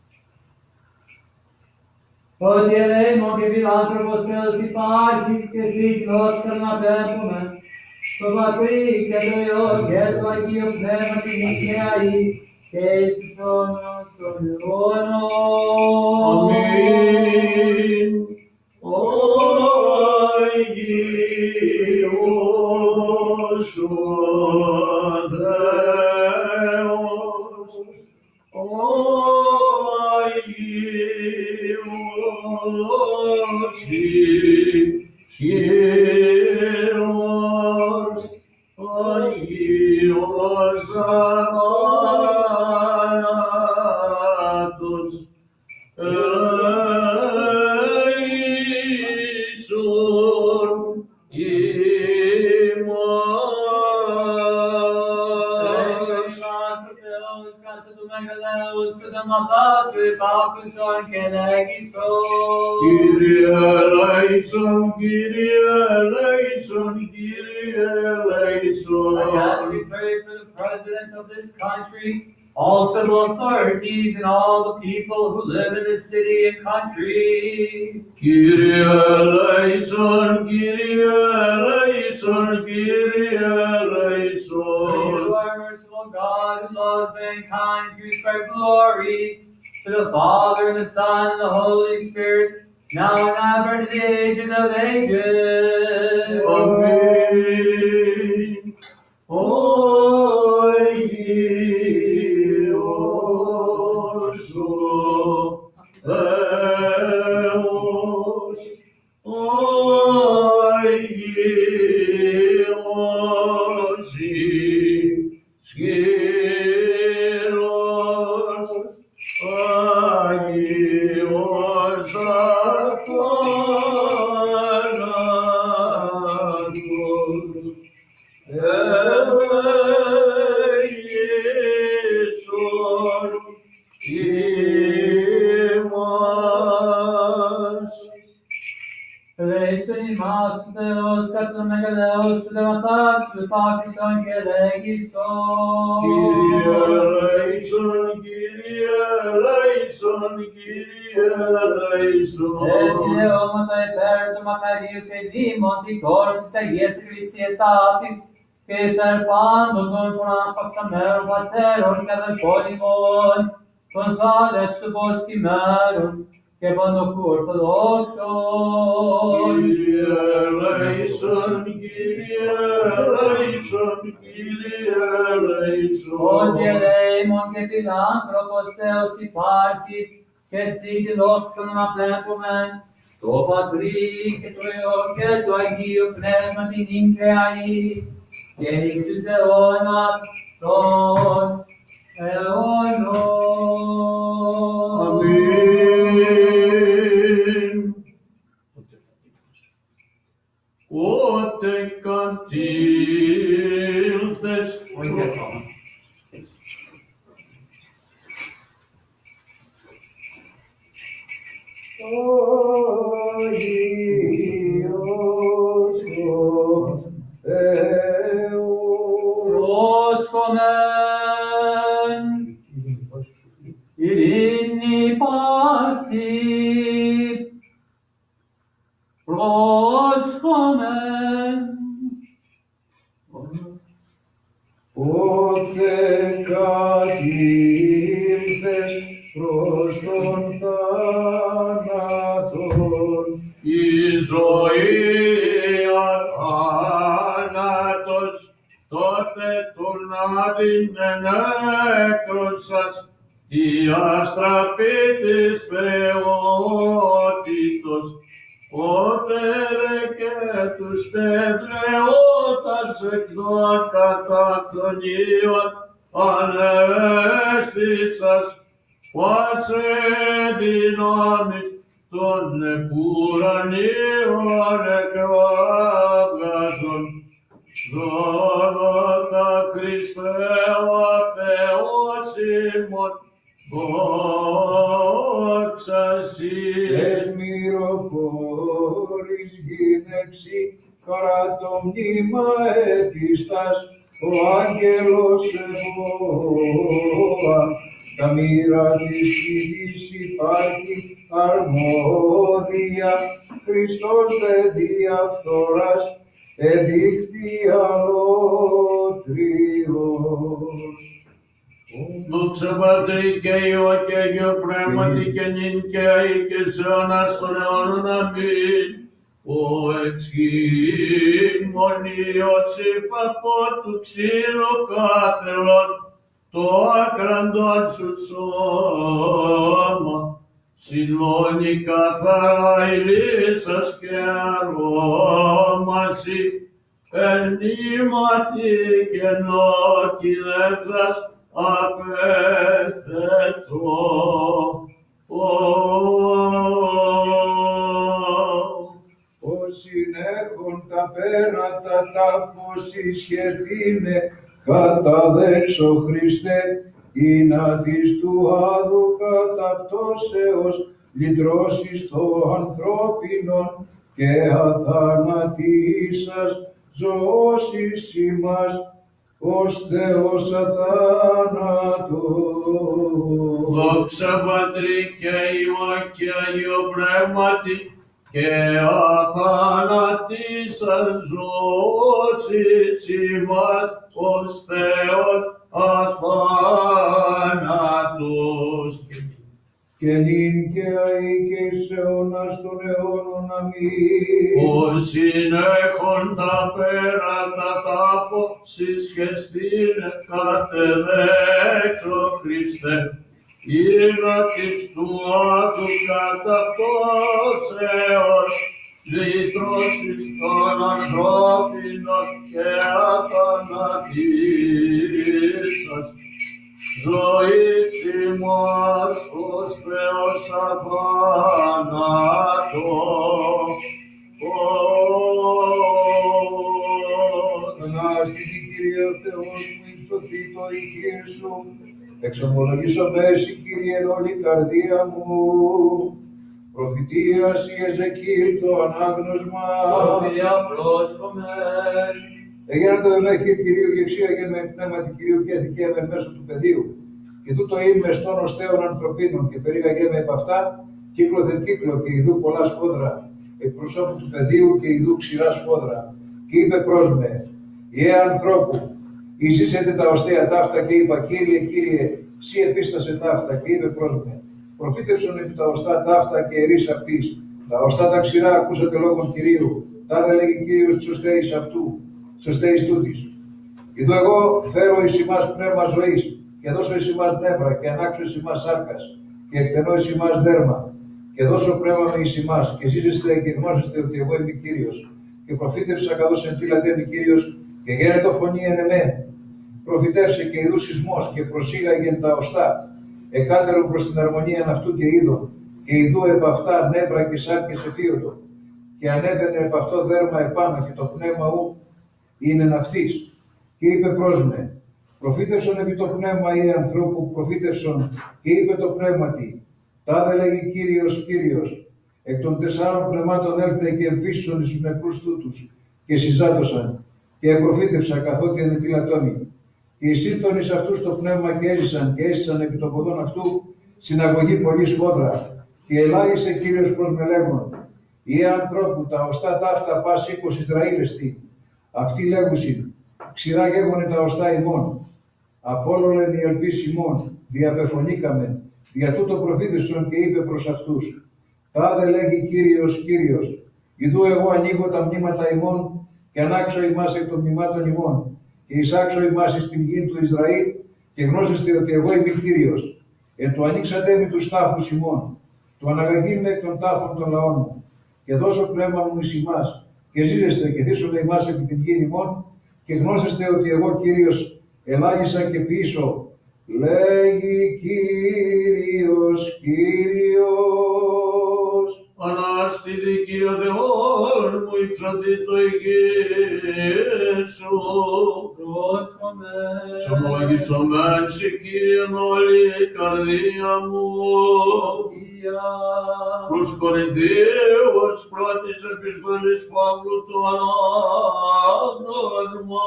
Ότι ελέημον και φιλάνθρωπος Θεός υπάρχεις και εσύ δόξα να πέμπουμε. Το Πατρί και το Υιό και το Αγίο Πνεύμα την Νικαιαή και εις τους αιώνας των αιώνων. Αμήν. Ο Υιός ο Θεός, ο Υιός ισχυρός, ο Υιός αγάνατος, ελέησον Kyrie eleison, Kyrie eleison, Kyrie eleison. Again, we pray for the President of this country, all civil authorities, and all the people who live in the city and country. Kyrie eleison, Kyrie eleison, Kyrie For eleison. you are merciful God who loves mankind, you spread glory to the Father, and the Son, and the Holy Spirit, now and ever, and to the ages of ages. Amen. O Υιός ο Θεός, ο Υιός ισχυρός, Άγιος αθάνατος, ελέησον ημάς. Ελέησον ημάς ο Θεός κατ' τον μεγαλέος του δεματάρχου του πάκησον και λέγησον. Kyrie eleison, Kyrie eleison, Kyrie eleison. Έτειλε όματα υπέρ του Μακαρίου και Δήμων την κόρη της Αγίας Εκκλησίας αυτής και υπέρ πάντων των προαναπαυσαμένων πατέρων και αδελφών ημών, των θάλεψου ποσκημένων και παντοκού Ορθοδόξων. Kyrie eleison, Kyrie eleison, Kyrie eleison. Ότι ελέημον και φιλάνθρωπος Θεός υπάρχεις και εσύ τη δόξα να αναπλέμπομεν, το Πατρί και το Υιό και το Αγίο Πνεύμα την Νικαιαή και εις τους αιώνας των Αγιώμα. Πρόσχομεν, ειρήνη πάση, πρόσχομεν. Πότε κατήλθες προς τον θάνατον, η ζωή αθάνατος, τότε τον άδεινε νέκρωσας, η αστραπή της θεότητος, πότε δε και τους τεντρεώτας εκ των κατακτονίων ανέστησας, πάσε δυνάμεις των επουρανίων εκράβγαζον. Δώλωτα Χριστέ ο Θεός ημών, δόξα Συ. Τες μυροφόρης γυναίξη, παρά το μνήμα επιστάς, ο άγγελος ευώα, τα μοίρα της γης υπάρχει αρμόδια, Χριστός δε διαφθοράς, εδείχθη αλότριος. Δόξα Πατρί και Υιό και Αγίο Πνεύματι και νυν και αεί και σε αιώνας των αιώνων. Αμήν. Ο εξήμωνιος υπαπό του ξύλου κάθελον, το άκραντον σου σώμα, συλλώνει καθαρά ηλίσσας και αρώμαση, εν νήματι και νόκιδεύσας απέθετο. Όσοι έχουν τα πέρατα τάφος ισχεθήνε, καταδέξω Χριστέ, εινά της του άδου καταπτώσεως λυτρώσεις το ανθρώπινον και αθανατήσας ζωώσεις ημάς, ως Θεός αθάνατος. Δόξα Πατρί και Υιό και Αγίο Πνεύματι, και αθανατήσας ζωώσεις ημάς, ως Θεός αθάνατος. Και νυν και αεί και εις αιώνας των αιώνων. Αμήν. Όσοι έχουν τα πέρατα τάφο, συσχεστήνε κατεδέξω Χριστέ, ήρα της του άδου καταπτώσεως, λυτρώσεις των ανθρώπινων και αθανατήσας, ζωής ημάς ως Θεός αθάνατος. Ανάστητη Κύριε ο Θεός μου, υψωθεί το οικείο σου, εξομολογήσω μέση Κύριε όλη η καρδία μου. Προφητείας η Εζεκίλ το ανάγνωσμα. Οποία πρόσχομεν. Έγινε το εμέχει Κυρίου και εξήγαγε με πνεύμα του Κυρίου και αδικαίαμε μέσω του πεδίου. Και τούτο είμαι στον οστέων ανθρωπίνων και περίγαγε με επ' αυτά κύκλο δεν κύκλο και ειδού πολλά σφόδρα, εκ προσώπου του πεδίου και ειδού ξηρά σφόδρα. Και είπε προς με, Ιε ανθρώπου, εισήσετε τα οστέα ταύτα και είπα, Κύριε, Κύριε, σύ επίστασε ταύτα και είπε προς με, προφήτευσον επί τα οστά ταύτα και ερείς αυτής. Τα οστά τα ξηρά ακούσατε λόγον Κυρίου, τάδε λέγει Κύριος της οστέης αυτού, της οστέης τούτης. Ιδού εγώ φέρω εις ημάς πνεύμα ζωής και δώσω εις ημάς νεύρα και ανάξω εις ημάς σάρκας και εκτενώ εις ημάς δέρμα και δώσω πνεύμα με εις ημάς και ζήσεστε και γνώσεστε ότι εγώ είμαι Κύριος. Και προφήτευσα καθώς εν τίλατε είμαι Κύριος και γένετο φωνή εν εμέ. Προφητεύσε και ειδού σεισμός και προσήγαγεν τα οστά. Εκάτερον προς την αρμονία αυτού και είδων και ειδού επ' αυτά νεύρα και σάρκες εφίωτο. Και ανέβαινε επ' αυτό δέρμα επάνω και το πνεύμα ου είναι ναυτής. Και είπε προς με, Προφήτευσον επί το πνεύμα ή ανθρώπου προφήτευσον και είπε το πνεύματι. Τάδε λέγει Κύριος, Κύριος. Εκ των τεσσάρων πνευμάτων έλθε και εμφύσσον εις τους νεκρούς τούτους και συζάτωσαν και επροφήτευσα καθότι ενετηλατώνει. Και εισήλθον εις αυτούς το πνεύμα και έζησαν και έζησαν επί των ποδών αυτού συναγωγή πολύ σφόδρα. Και ελάγησε Κύριος προς με λέγον, «Ιε ανθρώπου, τα οστά ταύτα πας οίκος Ισραήλ εστί». Αυτοί λέγουσιν, «Ξηρά γέγονε τα οστά ημών». Απόλολεν η ελπίς ημών, διαπεφωνήκαμε, δια τούτο προφήτευσον και είπε προς αυτούς, «Τάδε λέγει Κύριος, Κύριος, ιδού εγώ ανοίγω τα μνήματα ημών και ανάξω ημάς εκ των μνημάτων ημών και εισάξω ημάς εις την γη του Ισραήλ και γνώσεστε ότι εγώ είμαι Κύριος. Εν του ανοίξατε με τους τάφους ημών, του αναγαγεί με εκ των τάφων των λαών μου και δώσω πνεύμα μου εις ημάς και ζήσεστε και θύσονται ημάς επί την γη ημών και γνώσεστε ότι εγώ Κύριος ελάγησα και ποιήσω. Λέγει Κύριος, Κύριος. Ανάστηλη Κύριε Θεός μου υψωθεί το υγιές σου. Πρόσχομαι. Σωμαγισωμέν σε Κύριε όλη η καρδία μου. Προς Κορινθίους πρώτης επιστολής Παύλου του ανάγνωσμα.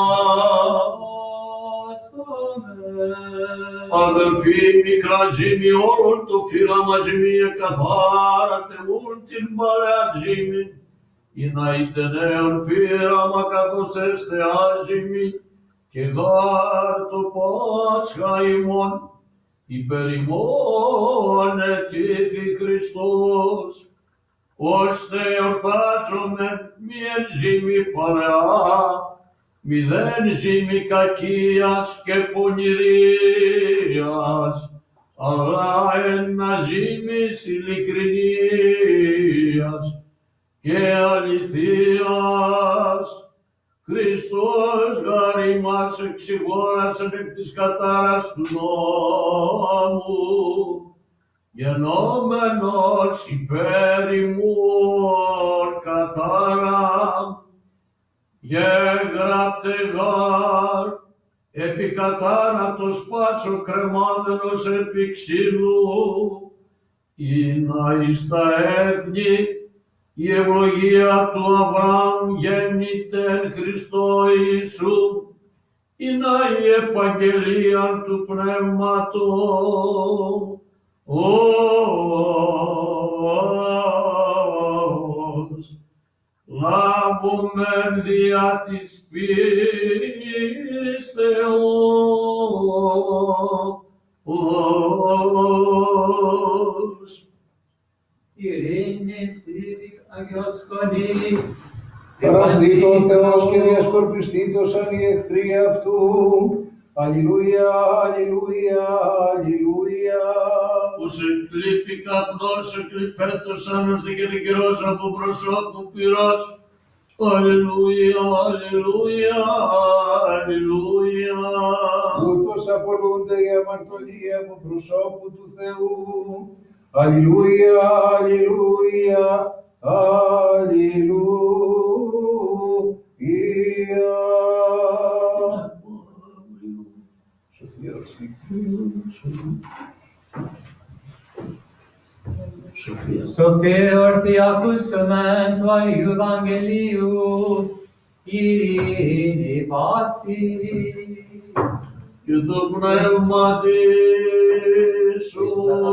Αδελφοί, μικρά τζίμι όλων το φύλαμα τζίμι εκαθάρα τεμούν την παλαιά τζίμι, ή να είτε νέον φύλαμα καθώς έστε άζημι, και γάρ το Πάσχα ημών, υπέρ ημών ετήθη Χριστός, ώστε εορτάζομαι μιαν ζήμη παλαιά, μηδέν ζήμη κακίας και πονηρίας, αλλά ένα ζήμης ειλικρινίας και αληθείας. Χριστός γάρ ημάς εξηγόρασεν εκ της κατάρας του νόμου, γενόμενος υπέρ ημών κατάρα, γέγραπτε γάρ, επί κατάνατος πάσο κρεμάμενος επί ξύλου, ή να εις τα έθνη η ευλογία του Αβραάμ γέννητεν Χριστό Ιησού, ή να η επαγγελία του Πνεύματος. Λάβομεν δια της πίστεως. Ειρήνη σύρικ Αγιος Κονή. Παραστήτω ο Θεός και διασκορπιστήτωσαν οι εχθροί αυτού. Αλληλούια, αλληλούια, αλληλούια. Ους εκλείπει καπνός, εκλειπέτωσαν ως την καιρός από προσώπου πυρός. Αλληλούια, αλληλούια, αλληλούια. Ούτως απολούνται οι αμαρτωλοί από προσώπου του Θεού. Αλληλούια, αλληλούια, αλληλούια. Σοφία ορθή ακούσομεν του Αγίου Ευαγγελίου, ειρήνη πάση. Και το πνεύμα σου.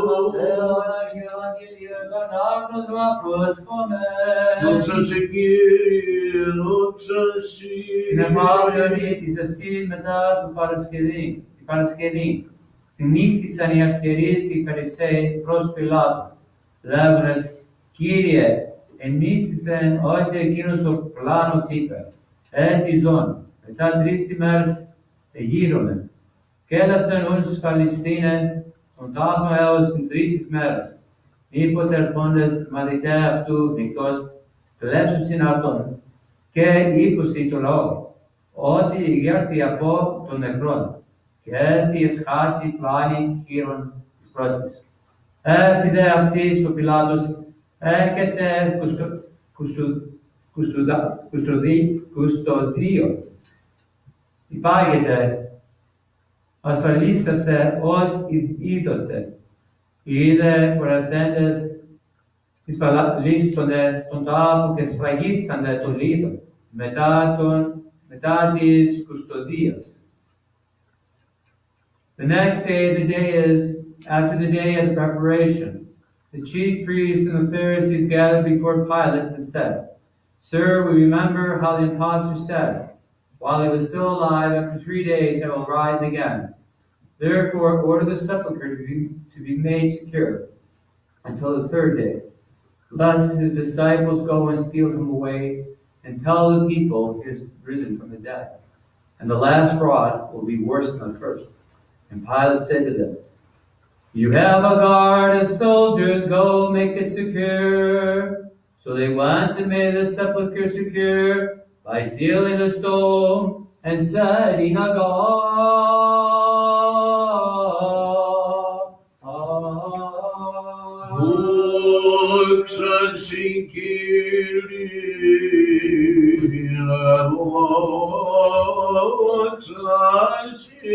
Δόξα σε Κύριε, δόξα σε. Την εμάριονή της εστίν μετά του Παρασκευή, την Παρασκευή, συνήθισαν οι αρχιερείς και οι Φαρισαίοι προς Πιλάτου, λέγοντας, Κύριε, ενίστηθεν ότι εκείνος ο πλάνος είπε, έτη ζών, μετά τρεις ημέρες εγείρομεν, και έλασαν ούς Παλαιστίνεν τον τάφο έως την τρίτη μέρας. Μήποτε ερχόντες μαθηταί αυτού νυχτός, κλέψουσιν αυτόν, και είπουσι το λαό, ότι γέρθη από τον νεκρόν, και έστι εσχάτη πλάνη χείρον της πρώτης. Έφυδε αυτής ο Πιλάτος, έρχεται κουστοδίο, υπάγεται ασφαλίσαστε ως είδωτε. Είδε προευτέντες εισφαλίστονται τον τάφο και σφραγίστανται το λίδο μετά, τον, μετά της κουστοδίας. The next day, the day is after the day of the preparation. The chief priests and the Pharisees gathered before Pilate and said, Sir, we remember how the impostor said, while he was still alive, after three days I will rise again. Therefore, order the sepulchre to be, to be made secure until the third day, lest his disciples go and steal him away and tell the people he is risen from the dead. And the last fraud will be worse than the first. And Pilate said to them, You have a guard of soldiers, go make it secure. So they went and made the sepulchre secure by sealing the stone and setting a guard. Δόξα σοι, Κύριε, δόξα σοι,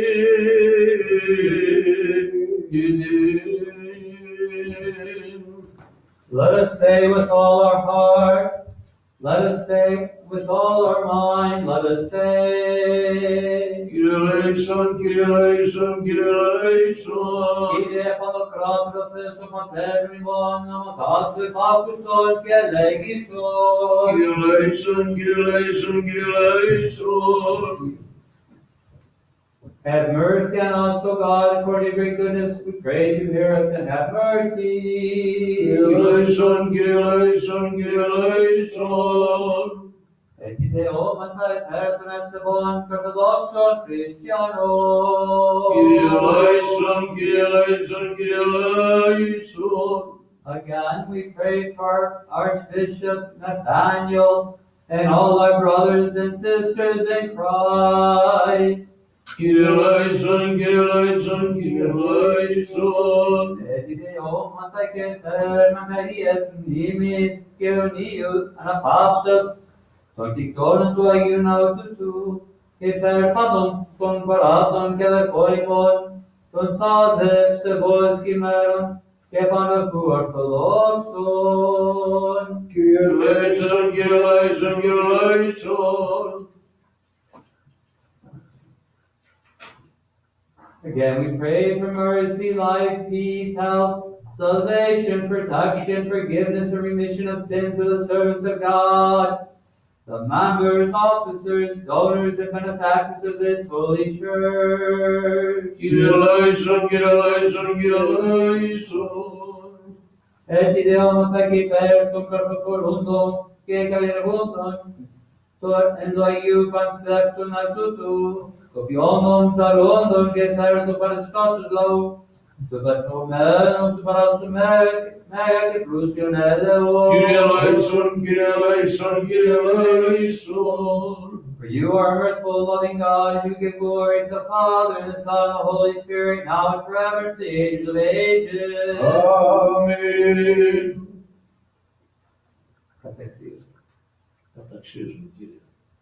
Let us say with all our heart, let us say with all our mind, let us say, Κύριε ελέησον, Κύριε ελέησον, Κύριε ελέησον. Κύριε Πανοκράτορ Θεός ο Πατέρ ημών, ονόματάς επάκουσον και λέγησον. Κύριε ελέησον, Κύριε ελέησον, Κύριε ελέησον. Have mercy on us, O God, according to your goodness, we pray you hear us and have mercy. Κύριε ελέησον, Κύριε ελέησον, Κύριε ελέησον. Έχει δεόματα υπέρ των ευσεβών και ορθοδόξων χριστιανών. Κύριε ελέησον, Κύριε ελέησον, Κύριε ελέησον. Again, we pray for Archbishop Nathaniel and all our brothers and sisters in Christ. Κύριε ελέησον, Κύριε ελέησον, Κύριε ελέησον. Έχει δεόματα και υπέρ Μαρίας μνήμης και αιωνίου αναπαύσεως των κυκτώνων του Αγίου Ναού του, υπέρ πάντων των παράτων και αδερφών των θάδευσεβώς κειμένων και πανταχού ορθοδόξων. Κύριε ελέησον, Κύριε ελέησον, Κύριε ελέησον. Again, we pray for mercy, life, peace, health, salvation, protection, forgiveness, and remission of sins of the servants of God, the members, officers, donors, and benefactors of this holy church. Κύριε ελέησον, Κύριε ελέησον, Κύριε ελέησον. Έτσι δεόματα και υπέρ των καρποφορούντων και καλλιεργούντων εν το Αγίου Πανσέπτων αυτού του, το ποιόμων ψαλόντων και υπέρ του παρεστώτους λαού, του πεθρομένου του παράσου μέγα και πλούσιον έλεος. Κύριε ελέησον, Κύριε ελέησον, Κύριε ελέησον. For you are a merciful, loving God, and you give glory to the Father, and the Son, and the Holy Spirit, now and forever, to the ages of ages. Αμήν. Καταξίως. Καταξίζουν, Κύριε.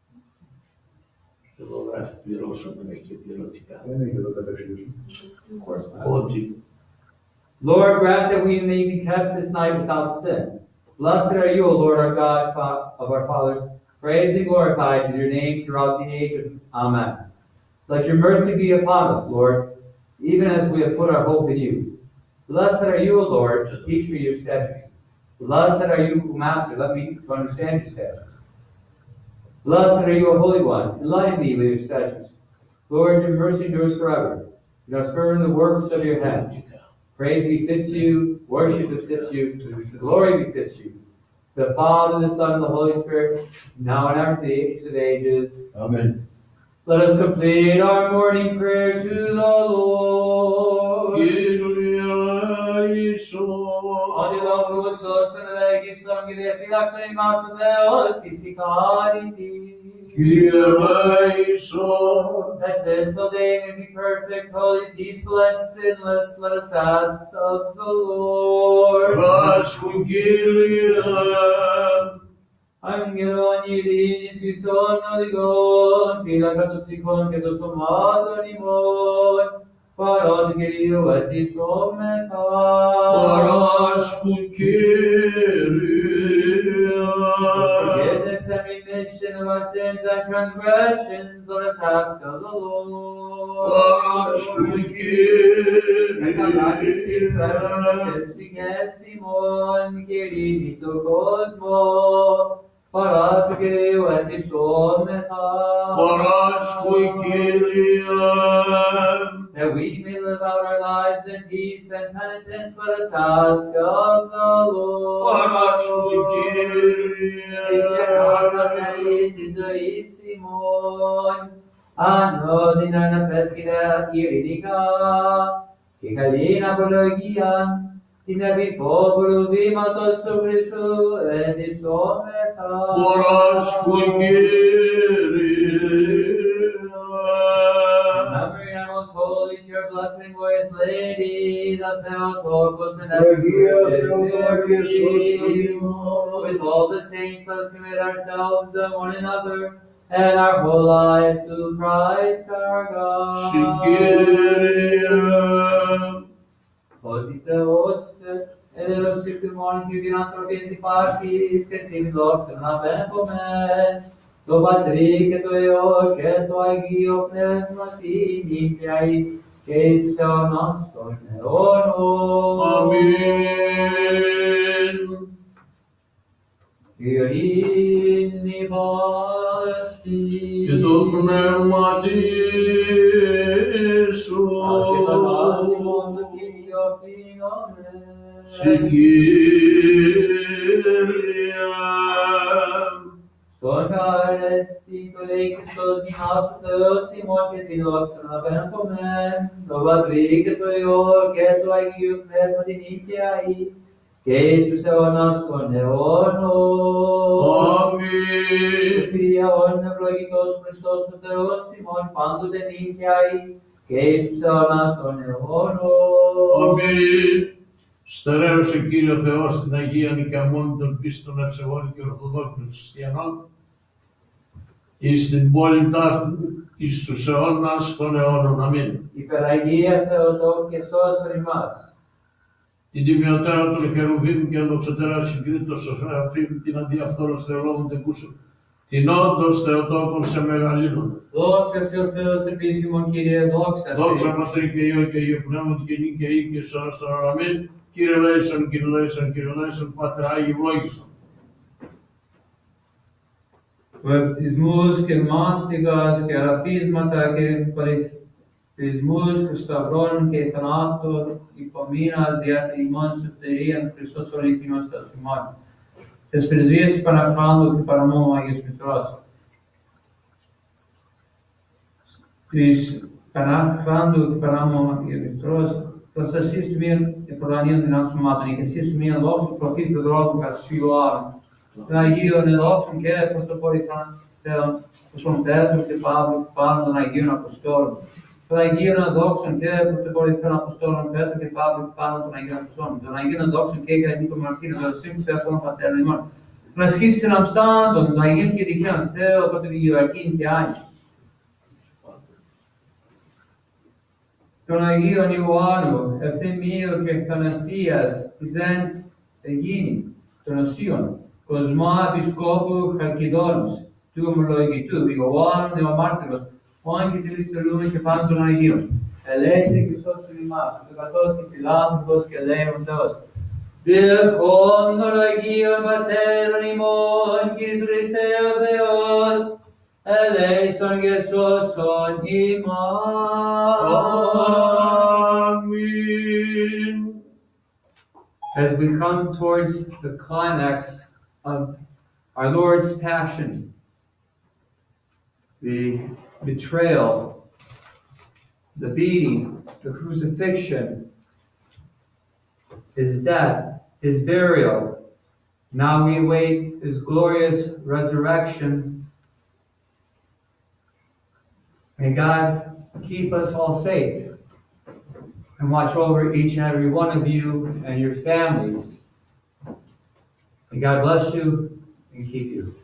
Εδώ γράφει πληρώσαμε και πληρωτικά. Δεν έχει εδώ καταξίωση. Ότι Lord, grant that we may be kept this night without sin. Blessed are you, O Lord, our God, of our fathers. Praised and glorified is your name throughout the ages. Amen. Let your mercy be upon us, Lord, even as we have put our hope in you. Blessed are you, O Lord, teach me your statutes. Blessed are you, who master, let me to understand your statutes. Blessed are you, O Holy One, enlighten me with your statutes. Lord, your mercy endures forever. You are spurring the works of your hands. Praise befits you, worship befits you, glory befits you. The Father, the Son, and the Holy Spirit, now and ever to the ages of ages. Amen. Let us complete our morning prayer to the Lord. Κύριε ελέησον. Ότι λόγους όσων ελέγησον και διαφύλαξον ημάς ο Θεός της η χάρητη. Κύριε ελέησον. That this whole day may be perfect, holy, peaceful, and sinless, let us ask of the Lord. Πάσχου, Κύριε. Άγγελον ειρήνης Χριστόν οδηγών, φυλακατοψυχών και των σωμάτων ημών, παρά του Κυρίου ετισόμεθα. Παράσκου Κύριε. Forgive us every mission of our sins and transgressions, let us ask of the Lord. Παράσκου Κύριε. Εκαλάγησι τρέφοντας ημών και ειρήνη του κόσμου, παρά του Κυρίου ετισόμεθα. Παράσκου Κύριε. That we may live out our lives in peace and penitence, let us ask of the Lord. Παράσκου Κύριε. Χριστιανάτα καλύτης ζωής ημών, ανώδυνα να πέσκητα ειρηνικά και καλήν απολογίαν, την επιφόβρου βήματος του Χριστού ενισόμεθα. Παράσκου Κύριε. Remembering our most holy, pure, blessed, and glorious Lady, the Theotokos and every Αγία good Θεοτόκε σώσον Mary, ημών. with all the saints, let us commit ourselves and one another and our whole life to Christ our God. Συ Κύριε. Ότι Θεός εδελοψυχτημών και την ανθρωπής υπάρχεις και συμπλόξεν απέμπομεν, το Πατρί και το Υιό και το Αγίο Πνεύμα την νύχιαη και εις τους αιώνας των αιώνων. Αμήν. Ειρήνη βάστη Και το πνεύμα σου. ας και τα βάση μόνο το Κύριο πλήνωνε. Συ Κύριε. Στον χαρέστη το λέει Χριστός γινάς ο Θεός ημών και συνόψαν απέμπομεν, το Πατρί και το Υιό και το Αγίο Πνεύμα την νύχιαη και εις τους αιώνας των αιώνων. Αμήν. Κυριαόν ευλογητός Χριστός ο Θεός ημών πάντοτε νύχιαη και εις τους αιώνας των αιώνων. Αμήν. Στερέωσε Κύριε Θεός την Αγία Νικαμών των πίστων ευσεβών και ορθοδόξων χριστιανών, εις την πόλη ταύτου, εις τους αιώνας των αιώνων. Αμήν. Υπεραγία Θεοτόκε σώσον ημάς. Την τιμιωτέρα των Χερουβίμ και ενδοξωτέρα συγκρίτως Σοφραφίμ, την αντιαυτόρος Θεολόγων τεκούσων, την όντως Θεοτόκον σε μεγαλύνων. Δόξα σε ο Θεός επίσημον Κύριε, δόξα σε. Δόξα Πατρί και Υιό και Υιό Πνεύματι και νυ και ή και σ' αιώνας των αιώνων. Αμήν. Κύριε Λέησον, Κύριε Λέησον, Κύριε Λέησον, Πάτερ Άγιοι ευλόγησον. Βαπτισμούς και μάστιγας και αραπίσματα και παλιτισμούς και σταυρών και θανάτων υπομείνας δια την ημών σωτερίαν Χριστός ολυκινός τα σημών. Τες πρεσβείες της Παναχράντου και παραμόμου Αγίας Μητρός. Της Παναχράντου και παραμόμου Αγίας Μητρός, θα σας σύστου μίαν επροδανίων δυνάμων σωμάτων, και σύστου μίαν δόξου προφήτ του δρόμου κατά σιωάρων. Των Αγίων εδόξων και πρωτοπορικών Θεών, των Πέτρου και Παύλου και πάνω των Αγίων Αποστόλων. Των Αγίων εδόξων και πρωτοπορικών Αποστόλων, Πέτρου και Παύλου και πάνω των Αγίων Αποστόλων. Των Αγίων εδόξων και Αγίων Μαρτύρων, των Σύμφων Θεών Πατέρων ημών. Των ασχήσεων αμψάντων, των Αγίων και Δικαίων Θεών, Πατρ Ιωακήν και Άγιων. Των Αγίων Ιωάννου, Ευθυμίου και Θανασίας, της εν Αιγίνη, των Οσίων, Κοσμά Επισκόπου Χαλκιδόνους, του Ομολογητού, Ιωάννου Νεομάρτυρος, όν και τη Λιτολούμε και πάνω των Αγίων. Ελέησε και σώσου ημάς, το καθώς και φιλάνθρωπος και λέον Θεός. Διευχών των Αγίων Πατέρων ημών, Κύριε Χριστέ ο Θεός, ελέησον και σώσον ημάς. Αμήν. As we come towards the climax of our Lord's Passion, the betrayal, the beating, the crucifixion, His death, His burial, now we await His glorious resurrection. May God keep us all safe and watch over each and every one of you and your families. May God bless you and keep you.